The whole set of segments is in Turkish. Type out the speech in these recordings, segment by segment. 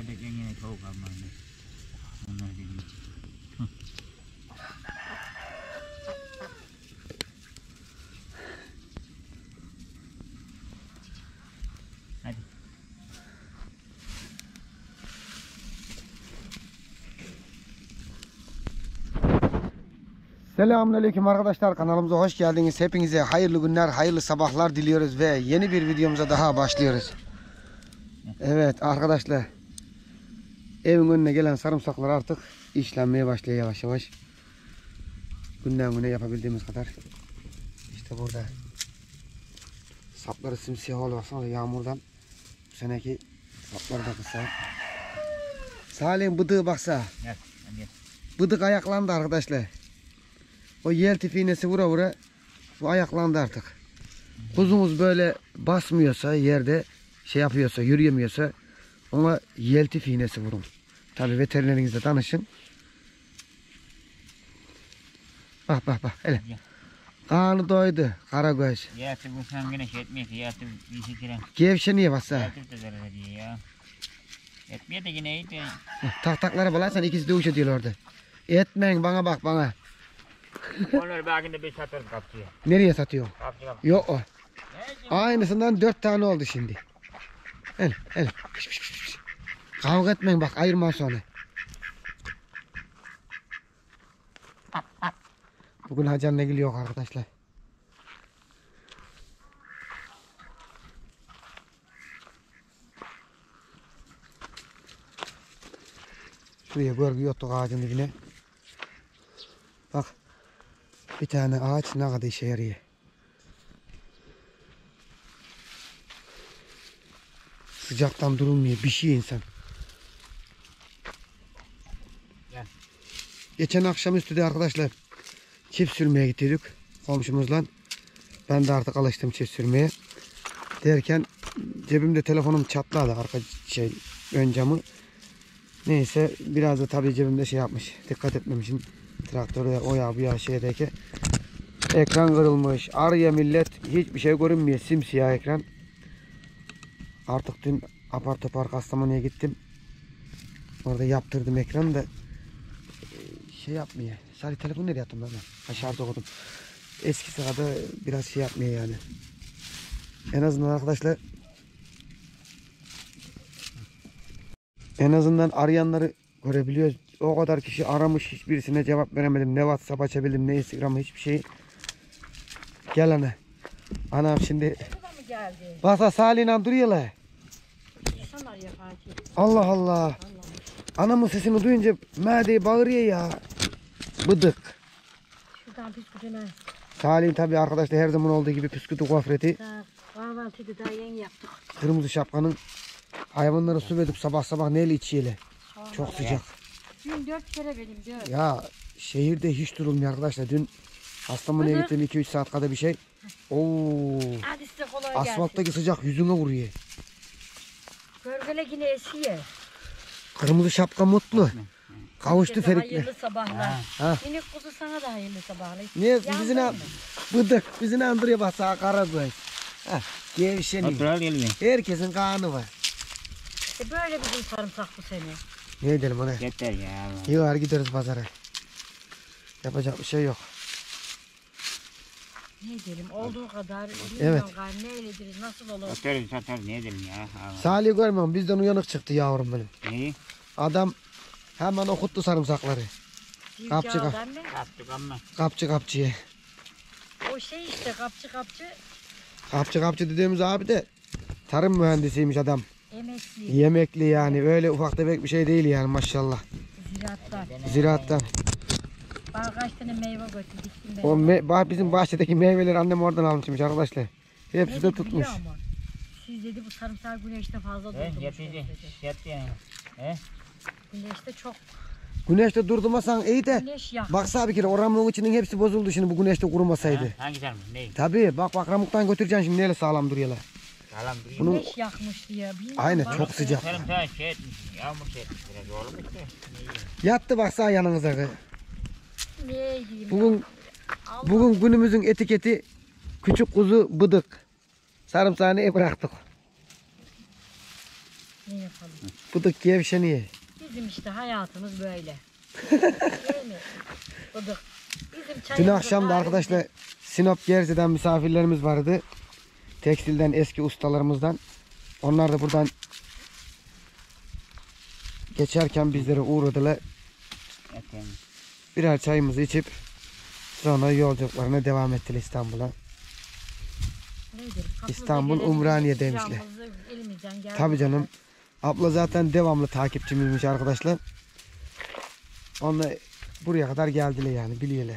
öyle yine tavuk almayın. Onlar dediğim. Hadi. Selamünaleyküm arkadaşlar, kanalımıza hoş geldiniz. Hepinize hayırlı günler, hayırlı sabahlar diliyoruz ve yeni bir videomuza daha başlıyoruz. Evet arkadaşlar, evin önüne gelen sarımsaklar artık işlenmeye başlıyor yavaş yavaş. Günden güne yapabildiğimiz kadar. İşte burada sapları simsiyah oluyor, baksana yağmurdan. Bu seneki sapları da kısa. Salih'in bıdığı baksa. Gel, gel. Bıdık ayaklandı arkadaşlar. O yel tifinesi vura vura bu ayaklandı artık. Kuzumuz böyle basmıyorsa, yerde şey yapıyorsa, yürüyemiyorsa ona yel tifinesi vurun. Tabi veterinerinizle danışın. Bak bak bak hele. Kanı doydu karagöz. Yatı bu sen yine şey etmiyor ki yatı bir şey kiren. Gevşe niye bassa? Yatı da zarar ediyor ya. Etmiyor da yine iyi de. Taktaklara balarsan ikisi de uç ediyor orada. Etmeyin bana bak bana. Onları belki bir satarız kapçıya. Nereye satıyor? Kapçıya. Yok o. Aynısından 4 tane oldu şimdi. Hele hele. Kavga etmeyin bak, ayırma sonra. Bugün Hacan ne geliyor arkadaşlar. Şuraya görgü yottuk ağacın dibine. Bak. Bir tane ağaç ne kadar işe yarıyor. Sıcaktan durulmuyor. Bir şey insan. Gel. Geçen akşamüstü de arkadaşlar çift sürmeye gittik komşumuzla. Ben de artık alıştım çift sürmeye. Derken cebimde telefonum çatladı, arka ön camı. Neyse biraz da tabii cebimde şey yapmış. Dikkat etmemişim. Traktörde o ya bu ya şeydeki. Ekran kırılmış. Araya millet hiçbir şey görünmüyor. Simsiyah ekran. Artık dün apar topar Kastamonu'ya gittim. Orada yaptırdım ekranı da şey yapmıyor. Sadece telefonu nereye attım ben? Aşağıda okudum. Eskisi kadar biraz şey yapmıyor yani. En azından arkadaşlar, en azından arayanları görebiliyoruz. O kadar kişi aramış, hiçbirisine cevap veremedim. Ne WhatsApp açabildim, ne Instagram, hiçbir şey. Gel ana. Anam şimdi basa Salih'le duruyorlar. Allah Allah. Anamın sesini duyunca medeyi bağırıyor ya. Bıdık. Şuradan püsküdüne. Salih'in tabi arkadaşlar her zaman olduğu gibi püsküdü gofreti. Kahvaltıydı daha yeni yaptık. Kırmızı şapkanın hayvanları su verip sabah sabah neyle içiyle. Çok sıcak. Dün 4 kere benim 4. Ya şehirde hiç durulmuyor arkadaşlar. Dün Kastamonu'ya gittim 2-3 saat kadar bir şey. Oo. Hadi size kolay gelsin. Asfalttaki sıcak yüzüne vuruyor. Gölgele yine esiyor. Kırmızı şapka mutlu. Kavuştu Herkese Ferik'le. hayırlı sabahlar. Ha. Minik kuzu sana da hayırlı sabahlar. Niye Yandın bizi ne mı? bıdık bizi ne andırıyor bak sağ karagöz. Gevşeniyor. Otur al geliyor. Herkesin kanı var. Böyle bizim sarımsak bu sene. Ne edelim ona? Yeter ya. Yok hadi gideriz pazara. Yapacak bir şey yok. Ne edelim olduğu kadar. Evet. Ne eyleriz nasıl olur? Satarız satarız ne edelim ya. Salih görmüyorum, bizden uyanık çıktı yavrum benim. Neyi? Adam hemen okuttu sarımsakları. Kapçı kap. Civcavdan mı? Kaptık ama. Kapçı kapçıya. O şey işte kapçı. Kapçı dediğimiz abi de tarım mühendisiymiş adam. Emekli. Yemekli yani, öyle ufak tefek bir şey değil yani maşallah. Ziraattan. Ziraattan. Bana kaç tane meyve götürdük. O bizim bahçedeki meyveleri annem oradan almışmış arkadaşlar. Hepsi de tutmuş. Siz dedi bu sarımsak güneşte fazla durdu. Yapıcı. Yaptı yani. He? Güneşte çok. Güneşte durdurmasan iyi de. Güneş yak. Baksana bir kere o ramuğun içinin hepsi bozuldu şimdi bu güneşte kurumasaydı. Hangi sarmış? Neyi? Tabii bak ramuktan götüreceksin şimdi, neyle sağlam duruyorlar. Sağlam duruyor. Bunu Güneş yakmıştı ya. Bilmiyorum, aynen bak. çok sıcak. Sarımsağı şey etmiş. Yağmur şey etmiş biraz oğlum işte. Yattı baksana yanınıza. Ne diyeyim? Bugün günümüzün etiketi küçük kuzu bıdık. Sarımsağı neye bıraktık? Ne yapalım? Bıdık gevşeniyor. Bizim işte hayatımız böyle. Değil mi? Bıdık. Bizim Dün çayımızın akşam da halinde- arkadaşlar Sinop Gerze'den misafirlerimiz vardı. Tekstilden eski ustalarımızdan. Onlar da buradan geçerken bizlere uğradılar. Efendim. Birer çayımızı içip sonra yolculuklarına devam ettiler İstanbul'a. Nedir? Kapımıza İstanbul, gelelim, Umraniye demişler. sıcağımızı elimizden geldi. Tabii canım. Abla zaten devamlı takipçimizmiş arkadaşlar. Onunla buraya kadar geldiler yani biliyorlar.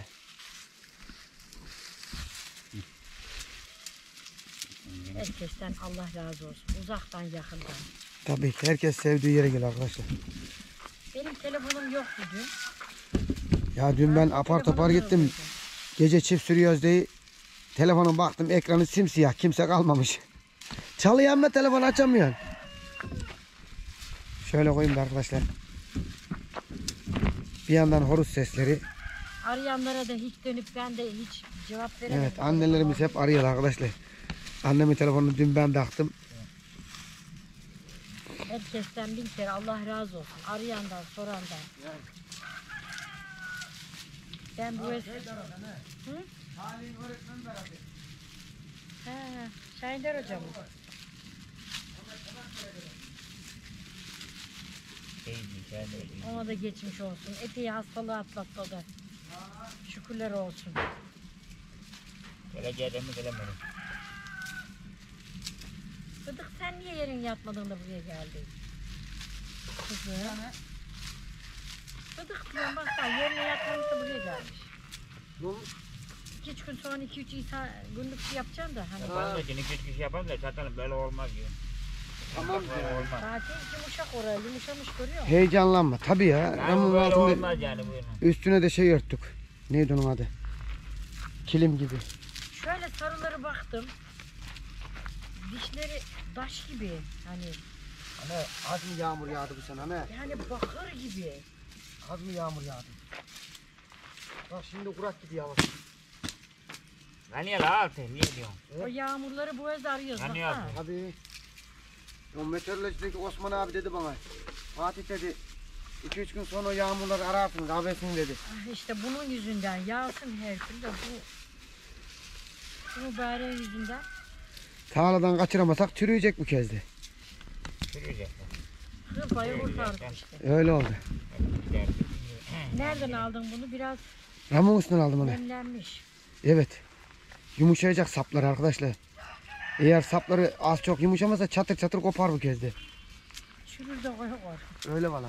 Herkesten Allah razı olsun. Uzaktan yakından. Tabii ki herkes sevdiği yere gelir arkadaşlar. Benim telefonum yoktu dün. Ya dün ben apar topar gittim. Gece çift sürüyoruz diye telefona baktım, ekranı simsiyah, kimse kalmamış. Çalıyor ama telefon açamıyor. Şöyle koyayım da arkadaşlar. Bir yandan horuz sesleri. Arayanlara da hiç dönüp ben de hiç cevap veremedim. Evet, annelerimiz hep arıyor arkadaşlar. Annemin telefonunu dün ben taktım. Herkesten bin kere Allah razı olsun. Arayandan, sorandan. Ben bu Hı? He, Şahiner hocam. Ona da geçmiş olsun. Epey hastalığı atlattı o da. Şükürler olsun. Geleceğe mi gelemedim. Sıdık sen niye yerin yatmadın da buraya geldin? Kızım. Sıdık diyorum bak sen yerine yatmamış da buraya gelmiş. 2-3 gün sonra 2-3 İsa günlük şey yapacaksın da hani. Ben de yine küçük iş yaparım da zaten böyle olmaz diyor. Tamam. Böyle olmaz. Zaten yumuşak oraya yumuşamış görüyor musun? Heyecanlanma tabii ya. Yani Ramın böyle altında olmaz yani bu yana. üstüne de şey örttük. Neydi onun adı? Kilim gibi. Şöyle sarıları baktım. Dişleri taş gibi hani Hani az mı yağmur yağdı bu sene hani? yani bakır gibi. Az mı yağmur yağdı? Bak şimdi kurak gibi yağmur. Lan niye la altı? Niye diyorsun? O yağmurları bu evde arıyoruz. Yani baksana. yazdı. Tabii. O meteorolojideki Osman abi dedi bana. Fatih dedi. 2-3 gün sonra o yağmurları ararsın kahvesini dedi. Ah, İşte bunun yüzünden yağsın her türlü de bu mübareğin yüzünden. Tarladan kaçıramasak çürüyecek bu kez de. Çürüyecek. Hırpayı kurtardık işte. Öyle oldu. Nereden aldın bunu? Biraz Ramon üstünden aldım onu. nemlenmiş. Evet. Yumuşayacak saplar arkadaşlar. Eğer sapları az çok yumuşamazsa çatır çatır kopar bu kez de. Çürür de koy koy. Öyle valla.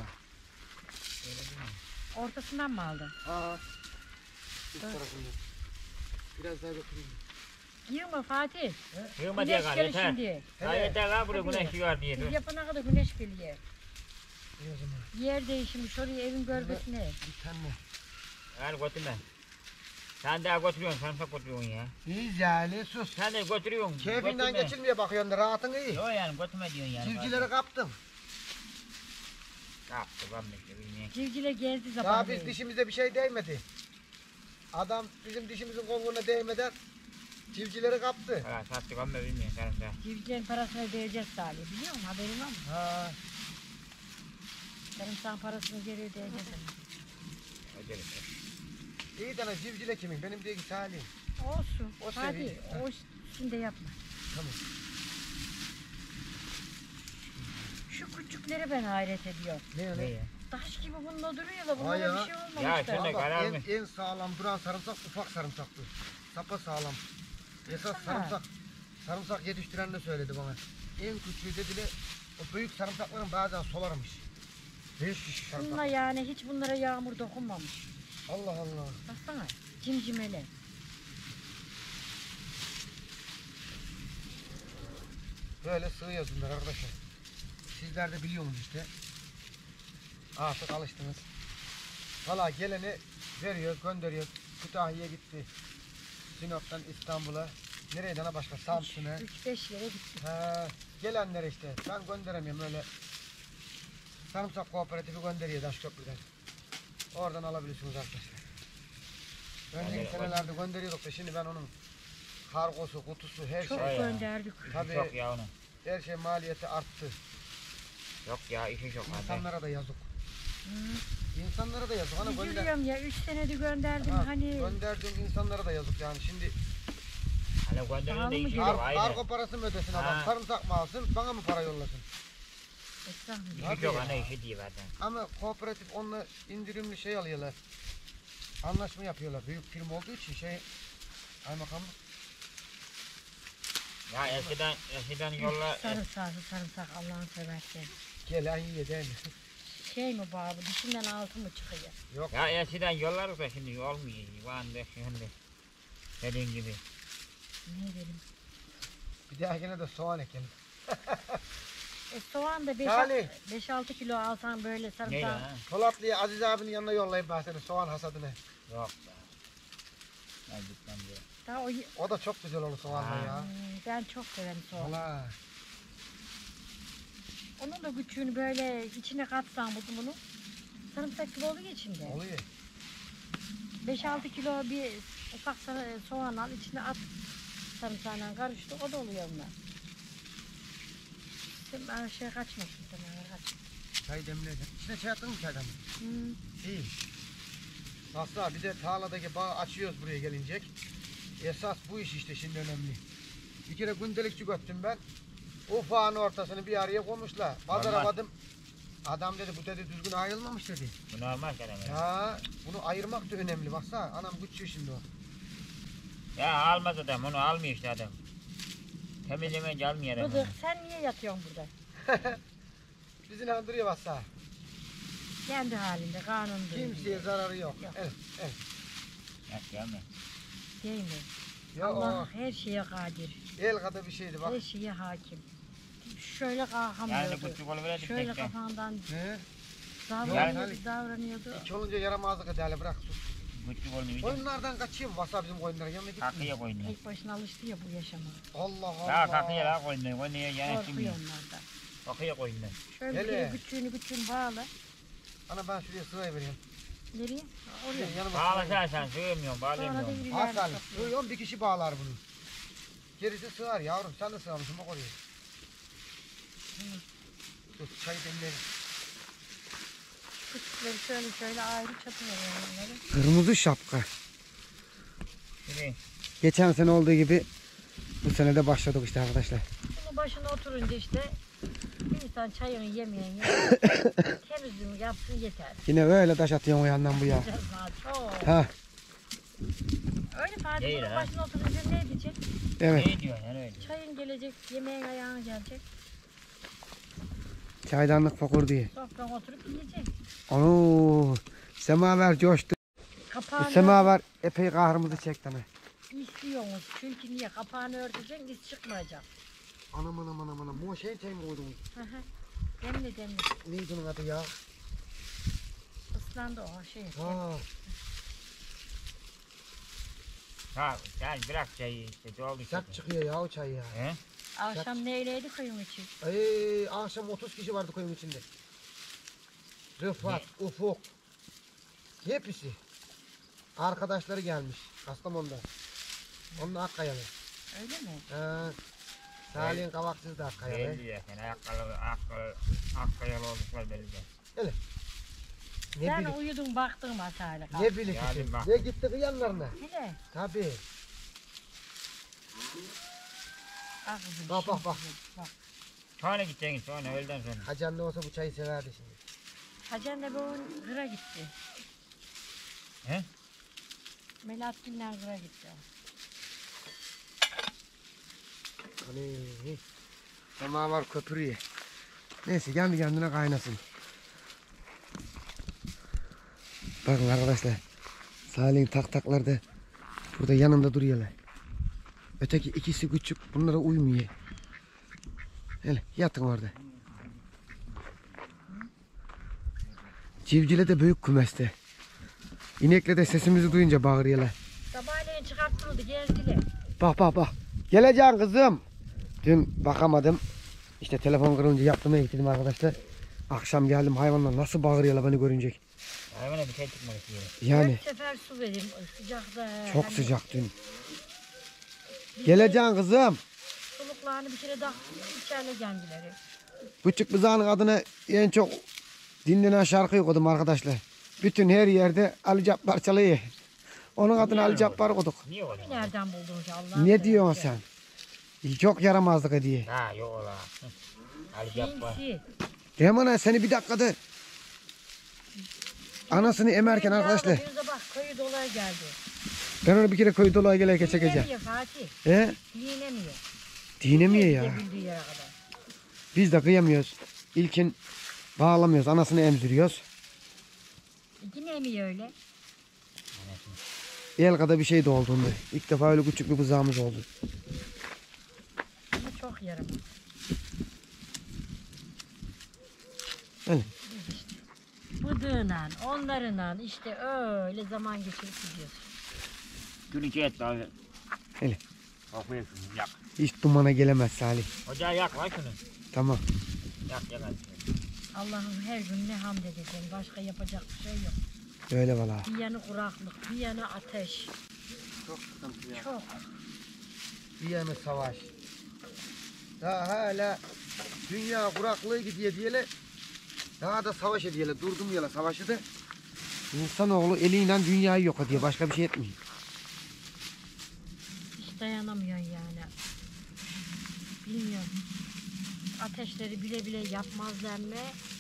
Ortasından mı aldın? Aa. Üst tarafından. Biraz daha götüreyim. Girme Fatih. Yığma diye Güneş kal gelir yeter. şimdi. Ha yeter la buraya güneş yığar diye. Biz yapana kadar güneş geliyor. İyi o zaman. Yer değişmiş oraya evin gölgesine. Bir tane. Yani götürme. Sen daha götürüyorsun, sarımsak götürüyorsun ya. İyiyiz yani sus. Sen de götürüyorsun. Keyfinden götürme. geçilmeye bakıyorsun da rahatın iyi. Yok yani götürme diyorsun yani. Civcileri kaptım. Ne yaptı ben de bilmiyorum. Civcile gezdi Daha zaman. biz dişimize bir şey değmedi. Adam bizim dişimizin koluna değmeden civcileri kaptı. Hala sattık ama bilmiyorum sarımsak. Civcilerin parasını ödeyeceğiz Salih. Biliyor musun? Haberin var mı? Ha. Sarımsağın parasını geri ödeyeceğiz. Acele. İyi tane civcile kimin? Benim değil Salih. Olsun. O Hadi. seviye. O şimdi yapma. Tamam. Şu küçükleri ben hayret ediyorum. Ne o Ne ne? ya? Taş gibi bununla duruyor da Vay bunlara ya. bir şey olmamış Ya da. sen de Bak, karar mı? en sağlam duran sarımsak ufak sarımsaktır. Sapa sağlam. Esas Baksana. sarımsak yetiştiren de söyledi bana. En küçüğü dediler o büyük sarımsakların bazen solarmış. Büyük sarımsak. Bununla yani hiç bunlara yağmur dokunmamış. Allah Allah. Baksana. Cimcimeli. Böyle sığıyoruz bunlar arkadaşlar. Sizler de biliyorsunuz işte. Artık alıştınız. Valla geleni veriyor, gönderiyor. Kütahya'ya gitti. Sinop'tan İstanbul'a. Nereden başka? Samsun'a. 3-5 yere gitti. He, gelenler işte. Ben gönderemiyorum öyle. Sarımsak kooperatifi gönderiyor Taşköprü'den. Oradan alabilirsiniz arkadaşlar. Önceki senelerde gönderiyorduk da şimdi ben onun kargosu, kutusu, her Çok şey. ya. gönderdik. Tabii. Çok ya onu. Her şey maliyeti arttı. Yok ya işi çok hadi. İnsanlara da yazık. Hı. İnsanlara da yazık. Hani Üzülüyorum ya 3 senedir gönderdim Ha, hani. gönderdiğim insanlara da yazık yani. Şimdi Hani gönderin de Pahalı mı işi geliyor? yok ayrı. kargo parası mı ödesin adam? Ha. Sarımsak mı alsın? Bana mı para yollasın? Estağfurullah. İşi yok hani işi değil zaten. Ama kooperatif onunla indirimli şey alıyorlar. Anlaşma yapıyorlar. Büyük firma olduğu için kaymakamlık. Ya eskiden yollar Sarımsak Allah'ını seversen. Gelen yiyor değil mi? Şey mi bu abi dişinden altı mı çıkıyor? Yok. ya eskiden yollar da şimdi olmuyor. Şu anda şimdi dediğin gibi. Ne dedim? Bir daha gene de soğan ekelim. Soğan da Salih. 5-6 kilo alsan böyle Neyle sarımsak. ha? Polatlı'ya Aziz abinin yanına yollayıp ben seni soğan hasadını. Yok be. Ben gitmem diye. Daha O da çok güzel olur soğanla Ha. ya. Ben çok severim soğan. Valla. Onun da küçüğünü böyle içine katsan bunu. Sarımsak gibi oluyor içinde. Oluyor. 5-6 kilo bir ufak soğan al içine at. Sarımsağıyla karıştı o da oluyor onlar. Sen şey kaçmasın sen kaç. Çay demledim. İçine çay attın mı çaydan? İyi. Asla bir de tarladaki bağı açıyoruz buraya gelinecek. Esas bu iş işte şimdi önemli. Bir kere gündelikçi götürdüm ben. Ufağın ortasını bir araya koymuşlar. Pazar Normal. avadım. Adam dedi bu dedi düzgün ayrılmamış dedi. Bu normal kelime. Ya bunu ayırmak da önemli baksana. Anam güçlü şimdi o. Ya almaz adam onu almıyor işte adam. Temizlemeye almıyor adam. Bıdık sen niye yatıyorsun burada? Bizi inandırıyor baksana. Kendi halinde kanun Kimseye zararı yok. Yok. Evet, evet. Yok gelme. Değil mi? Ya Allah her şeye kadir. o el kadar bir şeydi bak. Her şeye hakim. Şöyle Yani kalkamıyordu. küçük oluverdi Şöyle tekrar. kafandan He? davranıyordu. İç olunca yaramazlık ederler bırak sus. Küçük olmuyor. Koyunlardan kaçayım vasa bizim koyunların yanına gitmiyor. Kakıya koynuyor. Tek başına alıştı ya bu yaşama. Allah Allah. Ya kakıya la koynuyor. Koynuyor yani Korkuyor şimdi. onlardan. Kakıya koynuyor. Şöyle bir Hele. kere küçüğünü bağla. Ana ben şuraya sıraya vereyim. Nereye? Oraya. Şuraya yanıma Bağlasan sen sığmıyorsun Sonra da bağlayamıyorsun. birileri Hasan, topluyor. sığıyorum bir kişi bağlar bunu. Gerisi sığar yavrum, sen de sığarmışsın bak oraya. Dur, çayı demleyelim. Küçükleri şöyle ayrı çatıyor onları. Kırmızı şapka. Şimdi Geçen sene olduğu gibi bu sene de başladık işte arkadaşlar. Bunun başına oturunca işte bir insan çayını yemeyen temizliğini yapsın yeter. Yine öyle taş atıyorsun o yandan bu ya. Güzel Çok. Ha, Öyle Fatih Değil bunun ha. başına oturunca ne diyecek? evet. ne diyorsun yani öyle? Çayın gelecek, yemeğin ayağına gelecek. Çaydanlık fokur diye. Sofran oturup yiyecek. Onu semaver coştu. Bu Kapağını semaver epey kahrımızı çekti ana. istiyorsunuz. Çünkü niye? Kapağını örteceksin, iz çıkmayacak. Anam anam anam anam. Bu şey mi koydun? Hı hı. Demli demli. Neydi onun adı ya? Islandı o şey. Ha. Ha sen bırak çayı işte doldu işte. Sert çıkıyor ya o çay ya. He? Akşam neyleydi koyun için? Ay, akşam 30 kişi vardı koyun içinde. Rıfat, Ufuk. Hepsi. Arkadaşları gelmiş Kastamonu'da. Onun Akkayalı. Öyle mi? Salih'in kavaksız da Akkayalı. Belli ya sen akkayalı olduklar belli de. Ne Sen bilik, uyudun baktın masayla. ne bilik Geldim işi. bak. Ve gittik yanlarına. Hele. Tabii. Bak kızım. Bak, şimdi bak, bak. Bak. Sonra gideceksin sonra öğleden sonra. Hacan ne olsa bu çayı severdi şimdi. Hacan da bu kıra gitti. He? Melahattin'le kıra gitti. Hani sema var köpürüyor. Neyse kendi kendine kaynasın. Bakın arkadaşlar. Salih'in taktakları da burada yanımda duruyorlar. Öteki ikisi küçük. Bunlara uymuyor. Hele yatın orada. Civcile de büyük kümeste. İnekle de sesimizi duyunca bağırıyorlar. Sabahleyin çıkartıldı gezdiler. Bak bak bak. Geleceğim kızım. Dün bakamadım. İşte telefon kırılınca yaptırmaya gittim arkadaşlar. Akşam geldim hayvanlar nasıl bağırıyorlar beni görünce. Hayvana bir şey çıkmak istiyor. Yani 4 sefer su vereyim sıcakta. çok hani sıcak dün. bir Geleceğim kızım. Suluklarını bir kere daha içeride kendileri. Küçük Bızağı'nın adına en çok dinlenen şarkıyı koydum arkadaşlar. Bütün her yerde Ali Cabbar çalıyor. Onun adına Ali Cabbar koyduk. Niye Onu öyle? nereden buldun ki Allah'ım? Ne diyorsun sen? Çok yaramazlık diye. Ha yok ola. Ali Cabbar. Cinsi. Reyman seni bir dakikada anasını emerken Benim arkadaşlar. yavrum bir de bak köyü dolaya geldi. Ben onu bir kere koyu dolaya gelirken çekeceğim. Dinlemiyor Fatih. He? Dinlemiyor. Dinlemiyor ya. Gidebildiği yere kadar. Biz de kıyamıyoruz. İlkin bağlamıyoruz. Anasını emziriyoruz. Dinlemiyor öyle. El kadar bir şey de olduğunda. İlk defa öyle küçük bir bızağımız oldu. Ama çok yaramaz. Öyle. Bıdığıyla, onlarla işte öyle zaman geçirip gidiyorsun. Gün içi et abi. Hele. Kapıyı yak. Hiç dumana gelemez Salih. Ocağı yak lan şunu. Tamam. Yak hadi. Allah'ım her gün ne hamd edeceğim. Başka yapacak bir şey yok. Öyle valla. Bir yanı kuraklık, bir yanı ateş. Çok sıkıntı ya. Çok. Bir yana savaş. Daha hala dünya kuraklığı gidiyor diyeler. Daha da savaş ediyorlar. Durdum yala savaşı da. İnsanoğlu eliyle dünyayı yok ediyor. Başka bir şey etmiyor. Hiç dayanamıyorsun yani. Bilmiyorum. Ateşleri bile bile yapmazlar mı?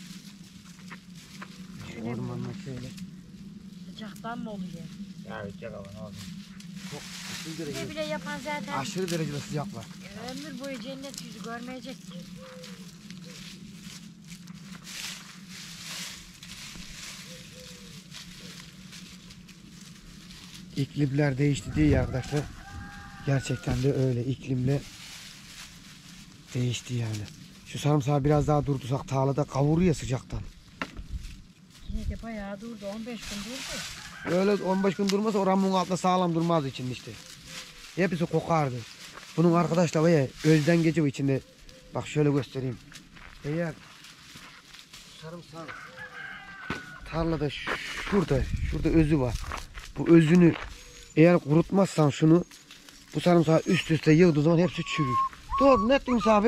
Ormanla şöyle. Sıcaktan mı oluyor? Ya içecek ama ne oldu? Çok aşırı Bile derecede. bile yapan zaten Aşırı derecede sıcak var. ömür boyu cennet yüzü görmeyecek ki. İklimler değişti diye arkadaşlar. Gerçekten de öyle iklimle değişti yani. Şu sarımsağı biraz daha durdursak tarlada kavuruyor sıcaktan. Yine de bayağı durdu. 15 gün durdu. Öyle 15 gün durmasa o ramuğun altında sağlam durmaz için işte. Hepsi kokardı. Bunun arkadaşlar var ya özden gece bu içinde. Bak şöyle göstereyim. Eğer sarımsağın tarlada şurada özü var. Bu özünü eğer kurutmazsan şunu bu sarımsağı üst üste yığdığı zaman hepsi çürür. Dur ne ettin misafir?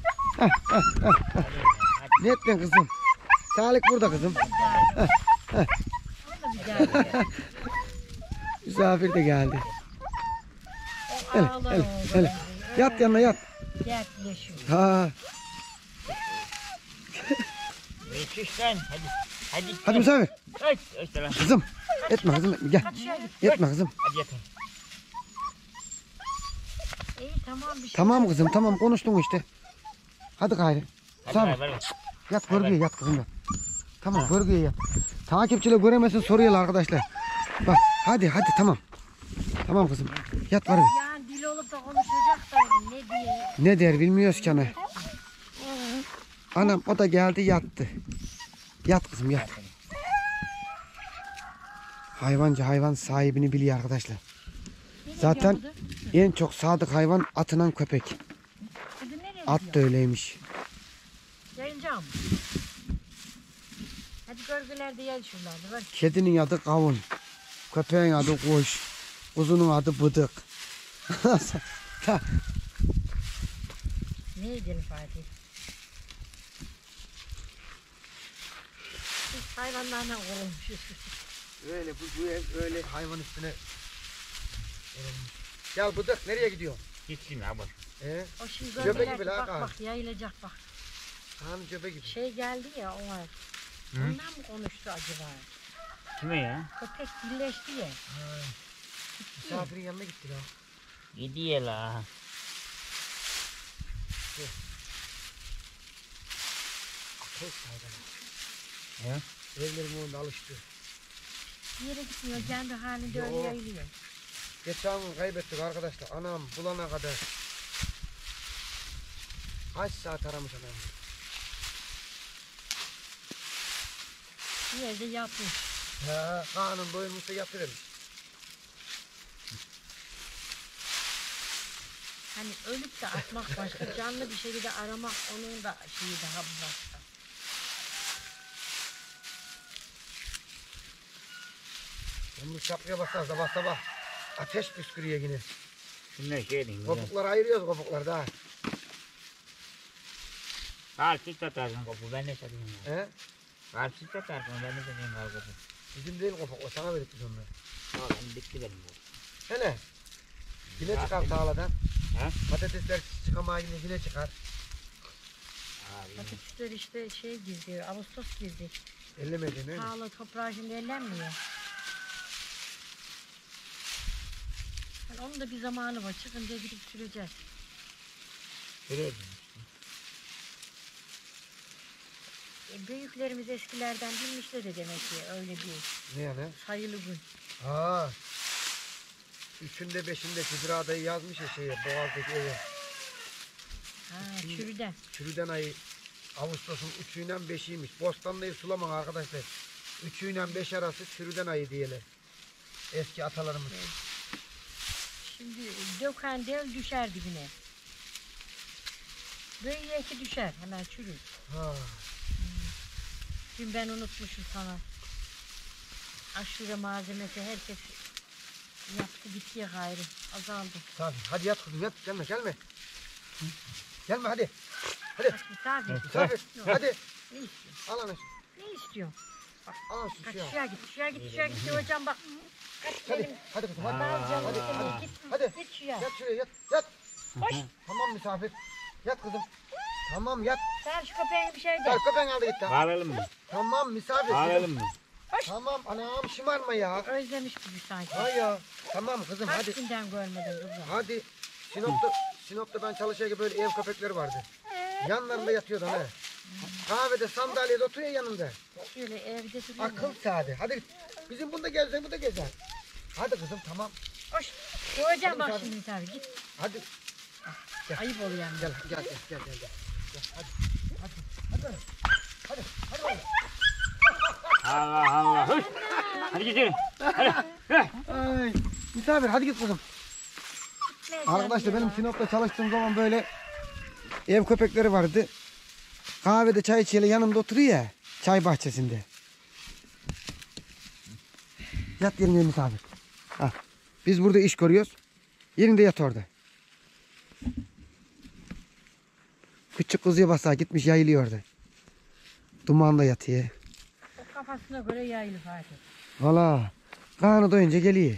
Ne ettin kızım? Salih burada kızım. Onu da bir geldi. Misafir de geldi. O Hele, ağlar hele, oldu. hele. Yat yanına yat. Dertleşiyor. Ha. Yetiş lan hadi. Hadi. Hadi misafir. Hadi. İşte lan. Kızım. Etme kızım. Etme. Gel. Kaçıyor. Etme kızım. Hadi yatın. İyi tamam bir şey. Tamam kızım tamam konuştun işte. Hadi gayrı. Hadi Tamam. ver, ver. Yat görgüye yat kızım yat. Tamam görgüye yat. Takipçiler göremesin soruyorlar arkadaşlar. Bak hadi tamam. Tamam kızım. Yat görgüye. Yani dil olup da konuşacak da ne diye. Ne der bilmiyoruz ki ana. Anam o da geldi yattı. Yat kızım yat. Hayvancı hayvan sahibini biliyor arkadaşlar. Zaten en çok sadık hayvan atınan köpek. Kızı nereye At gidiyor? da öyleymiş. Yayılacağım. Hadi gölgelerde yay şuralarda. Ver. Kedinin adı kavun. Köpeğin adı kuş. Kuzunun adı bıdık. Ne edelim Fatih? Biz hayvanlarla kurulmuşuz. Öyle bu ev öyle hayvan üstüne. Gel bıdık nereye gidiyor? Gitsin ha boş. O şimdi Göbek gölgelerde gibi la bak kar. bak yayılacak bak. Hanım göbe gibi. Şey geldi ya o var. Hı? Ondan mı konuştu acaba? Kime ya? Köpek birleşti ya. Misafirin yanına gitti ya. Gidiyor la. Ateş hayvan. Ya? Evlerin önünde alıştı. Bir yere gitmiyor kendi halinde öyle Yo. yayılıyor. Geçen gün kaybettik arkadaşlar. Anam bulana kadar. Kaç saat aramış anam. Bir yerde yatmış. He, kanun doyulmuşsa yatırır. Hani ölüp de atmak başka, canlı bir şeyi de aramak onun da şeyi daha başka. Bunu şapkaya basar sabah sabah. Ateş püskürüyor yine. Şunlar şey diyeyim. Kopukları ayırıyoruz kopukları da. Karşı satarsın kopu, ben ne satayım ya? He? Karşı satarsın, ben ne satayım kar kopu? Bizim değil kopak, o sana verdik biz onları. Oğlum bitti benim bu. Hele. Yine Ya, çıkar benim- tarladan. He? Patatesler çıkamağı yine çıkar. Abi, Patatesler işte şey girdi, Ağustos girdi. Ellemedin öyle mi? Pahalı toprağı şimdi ellenmiyor. Yani onun da bir zamanı var. Çıkınca gidip süreceğiz. şuraya Büyüklerimiz eskilerden bilmişler de demek ki öyle bir Ne yani? sayılı gün. Ha. Üçünde beşinde Hicri adayı yazmış ya şeye Boğaz'daki eve. Ha, çürüden. Çürüden ayı Ağustos'un 3'üyle 5'iymiş. Bostanlı'yı sulaman arkadaşlar. 3'üyle 5 arası çürüden ayı diyeler. Eski atalarımız. Şimdi döken del düşer dibine. Böyle ki düşer hemen çürür. Ha. Dün ben unutmuşum sana. Aşure malzemesi herkes yaptı bitiye gayrı. Azaldı. Tabii. Hadi yat kızım yat. Gelme gelme. Gelme hadi. Hadi. Bak misafir. Misafir. Hadi. Ne istiyorsun? Al anne. Ne istiyorsun? Al şu Bak suyu. şuraya git, şuraya git, şuraya git hocam bak. Kaç Hadi. benim. Hadi kızım hadi. Daha canım Hadi. istemiyor. Hadi. Git, Hadi. git şuraya. Yat şuraya yat. Yat. Koş. Tamam misafir. Yat kızım. Tamam yat. Sen şu köpeğine bir şey de. Gel köpeğin aldı gitti. Alalım mı? Tamam misafir. Alalım mı? Tamam anam şımarma ya. Özlemiş gibi sanki. Ha ya. Tamam kızım Kaç hadi. günden görmedin kızım. Hadi. Sinop'ta ben çalışırken böyle ev köpekleri vardı. Yanlarında yatıyordu ha. Kahvede sandalyede oturuyor yanında. Şöyle evde duruyor. Akıl saati. Hadi bizim bunda gezer bu da gezer. Hadi kızım tamam. Koş. Hocam Hadi bak misafir. şimdi misafir git. Hadi Ayıp oluyor yani. gel gel gel gel gel. Gel, hadi. Hadi. Hadi. Hadi. Hadi. Allah Allah. Hış. Hadi gidelim. Hadi. Ay, misafir hadi git kızım. Arkadaşlar benim Sinop'ta çalıştığım zaman böyle ev köpekleri vardı. Kahvede çay içiyle yanımda oturuyor ya. Çay bahçesinde. Yat yerine misafir. Ha. Biz burada iş görüyoruz. Yerinde yat orada. Küçük kızıya basa gitmiş yayılıyor orada. Dumanda yatıyor. O kafasına göre yayılı Fatih. Valla. Karnı doyunca geliyor.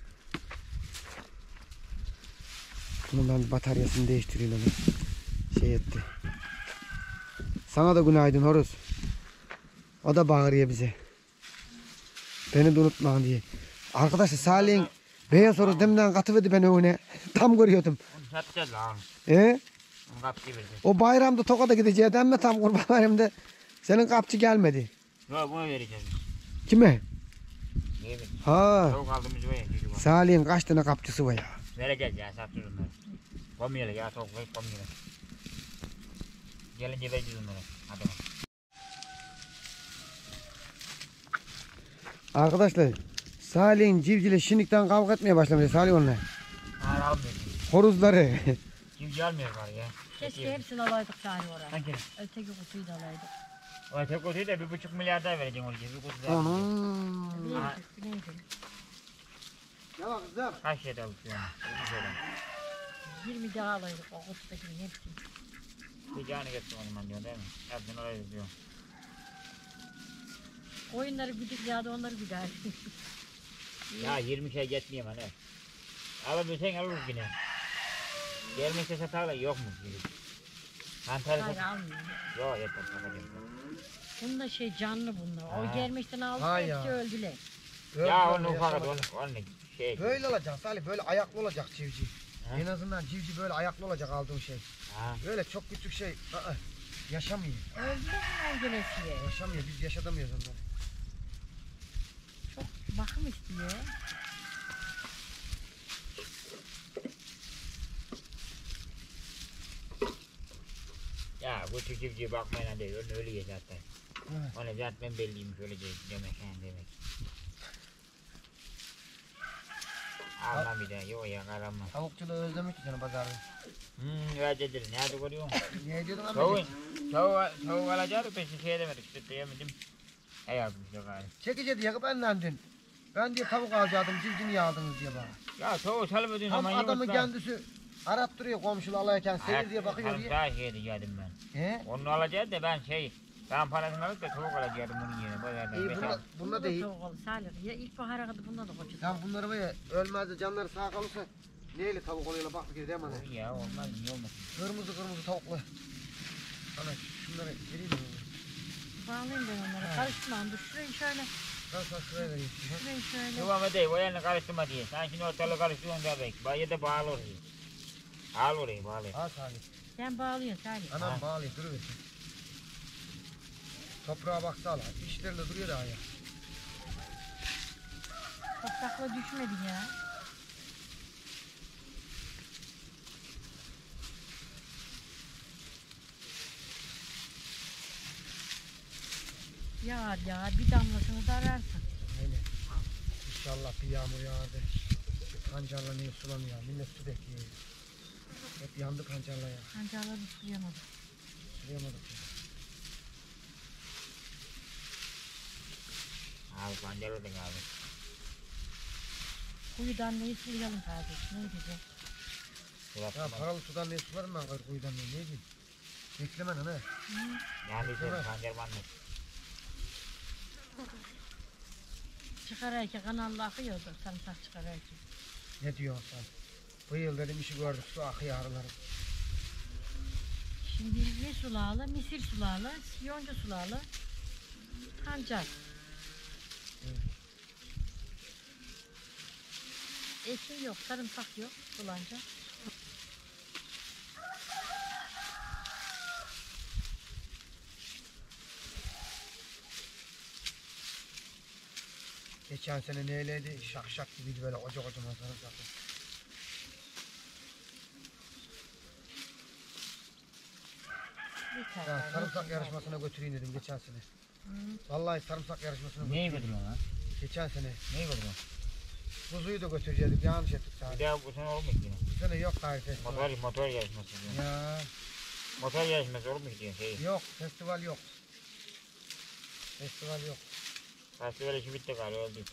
Bunun ben bataryasını değiştireyim onu. Şey etti. Sana da günaydın horoz. O da bağırıyor bize. Beni de unutma diye. Arkadaşlar Salih'in beyaz horoz demden katıverdi beni önüne. Tam görüyordum. Onu satacağız lan. He? Onu kapçı vereceğiz. O bayramda Tokat'a gideceği demme tam kurban bayramda. Senin kapçı gelmedi. Yok bunu vereceğiz biz. Kime? Niye vereceğiz? Ha. Tavuk aldığımız var ya. çocuk var. Salih'in kaç tane kapçısı var ya. Vereceğiz ya satıyoruz onları. Koymayalım ya tavuk koyup koymayalım. Gelince vereceğiz onları. Hadi bak. Arkadaşlar Salih'in civciyle şimdiden kavga etmeye başlamış. Salih onunla. Hayır almıyor. Horuzları. Civciv almıyor var ya. Keşke hepsini alaydık yani oraya. Hangi? Öteki kutuyu da alaydık. O tek kutuyu da 1,5 milyar daha vereceğim oraya. Bir kutu daha. Anam. Neydi? Ne var kızım? Kaç şey de alıp yani. Bir söyle. 20 daha alaydık o kutudaki'nin hepsini. Bir canı geçsin o zaman diyor değil mi? Hepsini oraya diyor. Oyunları güdük ya da onları güder. Ya 20 şey geçmiyor hani. Alabilirsen alırız yine. Gelmekse satarlar yok mu? Kantarı Hayır sat. almıyor. Yok yeter satacağım. Bunlar şey canlı bunlar. Ha. O gelmişten aldık Ha hepsi ya. öldüler. Ya onu ufak onu şey. Böyle olacak Salih, böyle ayaklı olacak civciv. Ha? En azından civciv böyle ayaklı olacak aldığın şey. Ha. Böyle çok küçük şey, yaşamıyor. Öldüler mi gelesiye? Yaşamıyor, biz yaşatamıyoruz onları. Çok bakım istiyor. Ya bu çocukçuya bakmayın hadi öyle ye zaten. Evet. Ona zaten ben belliyim şöyle demek yani demek. Alma bir daha yok ya karanma. Tavukçuluğu özlemiş ki canım pazarı. Öyle dedin nerede görüyorsun? Ne diyordun abi? Tavuk alacağız peşin şey demedik işte diyemedim. Hey yapmış yok gari. Çekici diye benden dün. Ben diye tavuk alacaktım, civciv niye aldınız diye bana. Ya tavuğu salıp ödün Tam zaman adamın yumurtlar. kendisi Arap duruyor komşulu alayken seyir diye bakıyor diye. Sarımsağı şey diyecektim ben. He? Onu alacağız da ben parasını alıp da tavuk alacaktım bunun yerine. İyi Böyle bununla Bunda da iyi. tavuk olur Salih. Ya ilkbahara kadar bunda da koca. Tam bunları var ya ölmez de canları sağ kalırsa neyle tavuk oluyorlar bak bir kere değil mi anne? Ya olmaz niye olmasın? Kırmızı tavuklu. Ana şunları vereyim mi? Bağlayayım ben onları. Karıştırma. Dur şurayı şöyle. Nasıl şuraya vereyim. Şurayı şöyle. Devam edeyim o yerine karıştırma diye. Sen şimdi ortalığı karıştırıyorsun da belki. Baya da bağlı orayı. Al orayı bağlı. Ha Salih. Sen bağlıyorsun Salih. Anam Ha. bağlayayım duruversin. Toprağa baksana lan. İşlerinde duruyor daha ya. Toprakla düşmedi ya. Yağar yağar bir damlasını da ararsın. Öyle. İnşallah bir yağmur yağardı. Pancarla niye sulanıyor? Millet su bekliyor. Hep yandı pancarla ya. Pancarları sulayamadık. Sulayamadık ya. Al pancar ödün abi. Kuyudan neyi sulayalım kardeşim? Ne diyeceğim? Ya paralı sudan ne sularım ben kuyudan ne diyeyim? Beklemen ana. Yani sen pancar bandı. Çıkarayken kanalla akıyordu. Sarımsak çıkarayken. Ne diyorsun sen? Bu yıl dedim işi gördük su akıyor arılarım. Şimdi ne sulalı? Misir sulalı, yonca sulalı, pancar. Ekin yok, sarımsak yok sulanca. Geçen sene neyleydi? Şak şak gibiydi böyle koca kocaman sarımsaklı. Yeter. Ya yani, sarımsak yeter. yarışmasına götüreyim dedim geçen sene. Hı. Vallahi sarımsak yarışmasına Neyi götüreyim. götürüyorsun lan? Geçen sene. Neyi götürüyorsun? Kuzuyu da götürecektik yanlış ettik Bir sadece. daha bu sene olur mu ki? Bu sene yok gayri festival. Motor yarışması diyor. Ya Motor yarışması olur mu diyor şey. yok festival yok. Festival yok. Festival işi bitti galiba öldü.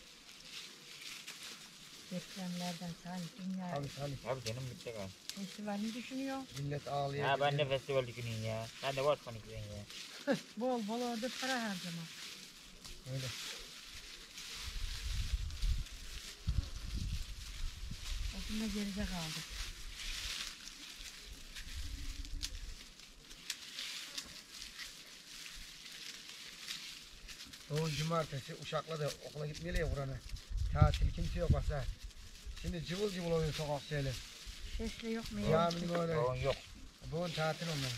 Depremlerden sanki dünya Abi Salih Abi canım bitti galiba. festivalini düşünüyor. millet ağlıyor. Ha ben de festival düşünüyorum ya. Ben de boş konuşuyorum ya. Bol bol orada para harcama. Öyle. Aslında geride kaldı. Doğum cumartesi Uşak'la da okula gitmeli ya Kur'an'a. Tatil kimse yok aslında. Şimdi cıvıl cıvıl oluyor sokak şeyler. Sesle yok mu? Caminin öyle. Yoğun yok. Bugün tatil onların.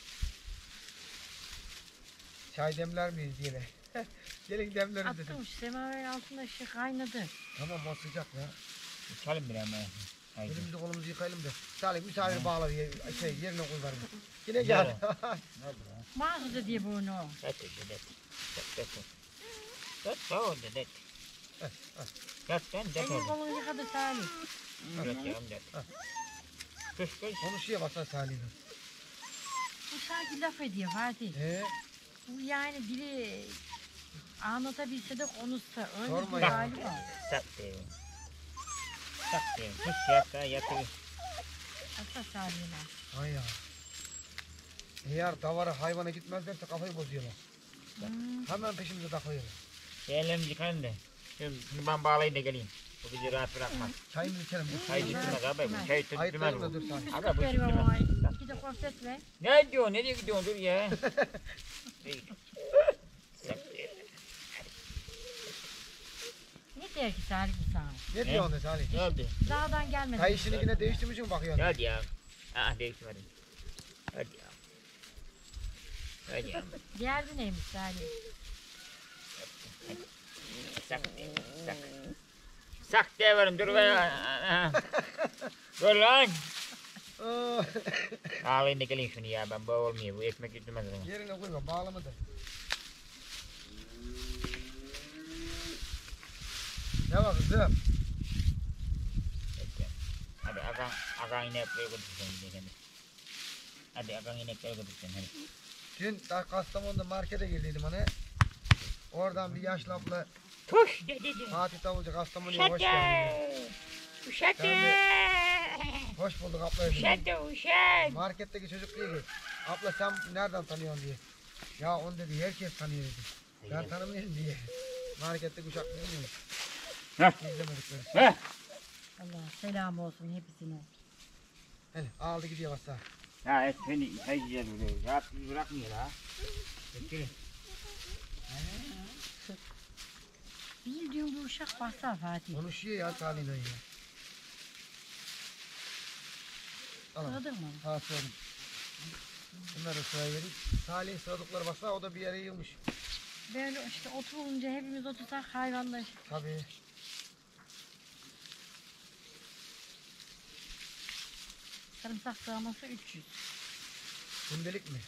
Çay demler miyiz diye. Gelin demleriz dedim. Attım şu semaverin altında şey kaynadı. Tamam o sıcak ya. Uçalım bir ama. Haydi. Elimizi kolumuzu yıkayalım da. Salih misafir bağla diye yerine kullanma. Yine Yok. gel. Ne oldu lan? Mağaza diye bunu. That's it, that's it. That's all, that's it. That's it, that's Elini all. kolunu yıkadı Salih. Evet yavrum, that's it. Kış kış. Konuşuyor basa Salih'le. Bu sanki laf ediyor Fatih. Bu yani dili anlatabilse de konuşsa. Öyle Sorma bir ya. hali var. Sattı. Sattı. Kış yattı, yattı. Hatta Salih'le. Hay ya. Eğer davara hayvana gitmezlerse kafayı bozuyorlar. Hemen peşimize takılıyorlar. Ellerimizi yıkayın da. Şimdi ben bağlayayım da geleyim. Bu bizi rahat bırakmaz. Çayımızı içelim. Çay tutmaz abi. Bu çay tutmaz Ayıplarım da bu. dur Salih. Aga bu Ver tutmaz. baba. İki de konfet ver. Ne diyor? Ne diyor gidiyorsun dur ya. Ne der ki Salih bu sana? Ne diyorsun de Salih? Ne oldu? Dağdan gelmedi. Çay işini yine değiştirmiş mi bakıyorsun? Hadi ya. Ah değiştirmedim. Hadi ya. Hadi ya. Derdi neymiş Salih? Sak. Sak. Sak diye verim dur be. Dur lan. Aa, Ağlayın da gelin şunu ya ben bu olmuyor. Bu ekmek yutmaz bana. Yerine koyma bağlama da. Ne var kızım? Hadi akan inekleri götürsen gidelim. Hadi akan inekleri götürsen hadi. Dün daha Kastamonu'da markete girdiydim hani. Oradan bir yaşlı abla Tuş dedi. Fatih Davulcu Kastamonu'ya hoş geldin. Uşak. Ben Hoş bulduk abla. Uşak da uşak. Marketteki çocuk diyor ki abla sen nereden tanıyorsun diye. Ya onu dedi herkes tanıyor dedi. Ben tanımıyorum diye. Marketteki uşak bilmiyorum. Heh. İzlemedikleri. Heh. Allah selam olsun hepsine. Hele aldı gidiyor basa. Ya et beni yiyeceğiz buraya. Rahat bizi bırakmıyor ha. Bekleyin. Bildiğin bu uşak bassa Fatih. Konuşuyor ya Salih'le ya. Al. Sıradın mı? Ha söyledim. Bunları sıraya vereyim. Salih sıradıkları basa o da bir yere yığılmış. Böyle işte oturunca hepimiz otursak hayvanlar. Tabii. Sarımsak sığaması 300. Gündelik mi?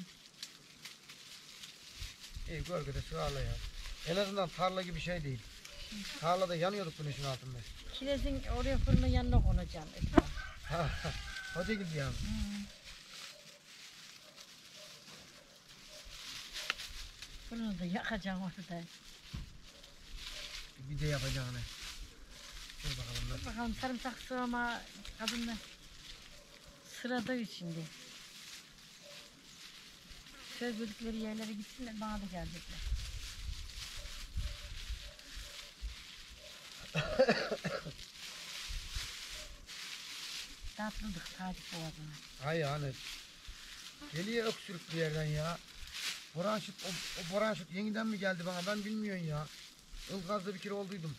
İyi gölgede sığarla ya. En azından tarla gibi şey değil. Tarlada yanıyorduk güneşin altında. Kirazın oraya fırının yanına konacağım. Hoca gibi yani. Fırını da yakacağım orada. Bir de yapacağını. Dur bakalım Dur bakalım sarımsak sığama kadınlar sırada şimdi. Söz verdikleri yerlere gitsinler bana da gelecekler. Tatlıdık Fatih boğazına. Hayır hani. Geliyor öksürük bir yerden ya. Boranşit, o boranşit yeniden mi geldi bana ben bilmiyorum ya. Ilgaz'da bir kere olduydum.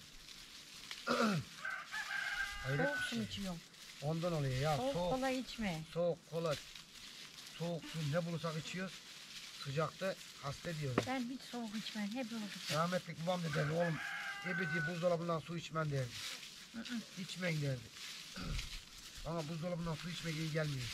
Hayret Soğuk bir su şey. içiyorum. Ondan oluyor ya. Soğuk Soğuk, kola içme. soğuk kola, soğuk su ne bulursak içiyoruz. Sıcakta hasta ediyoruz. Ben hiç soğuk içmem. Hep ılık. Rahmetlik babam da derdi oğlum ebedi buzdolabından su içmen derdi. İçmeyin derdi. Ama buzdolabından su içmek iyi gelmiyor.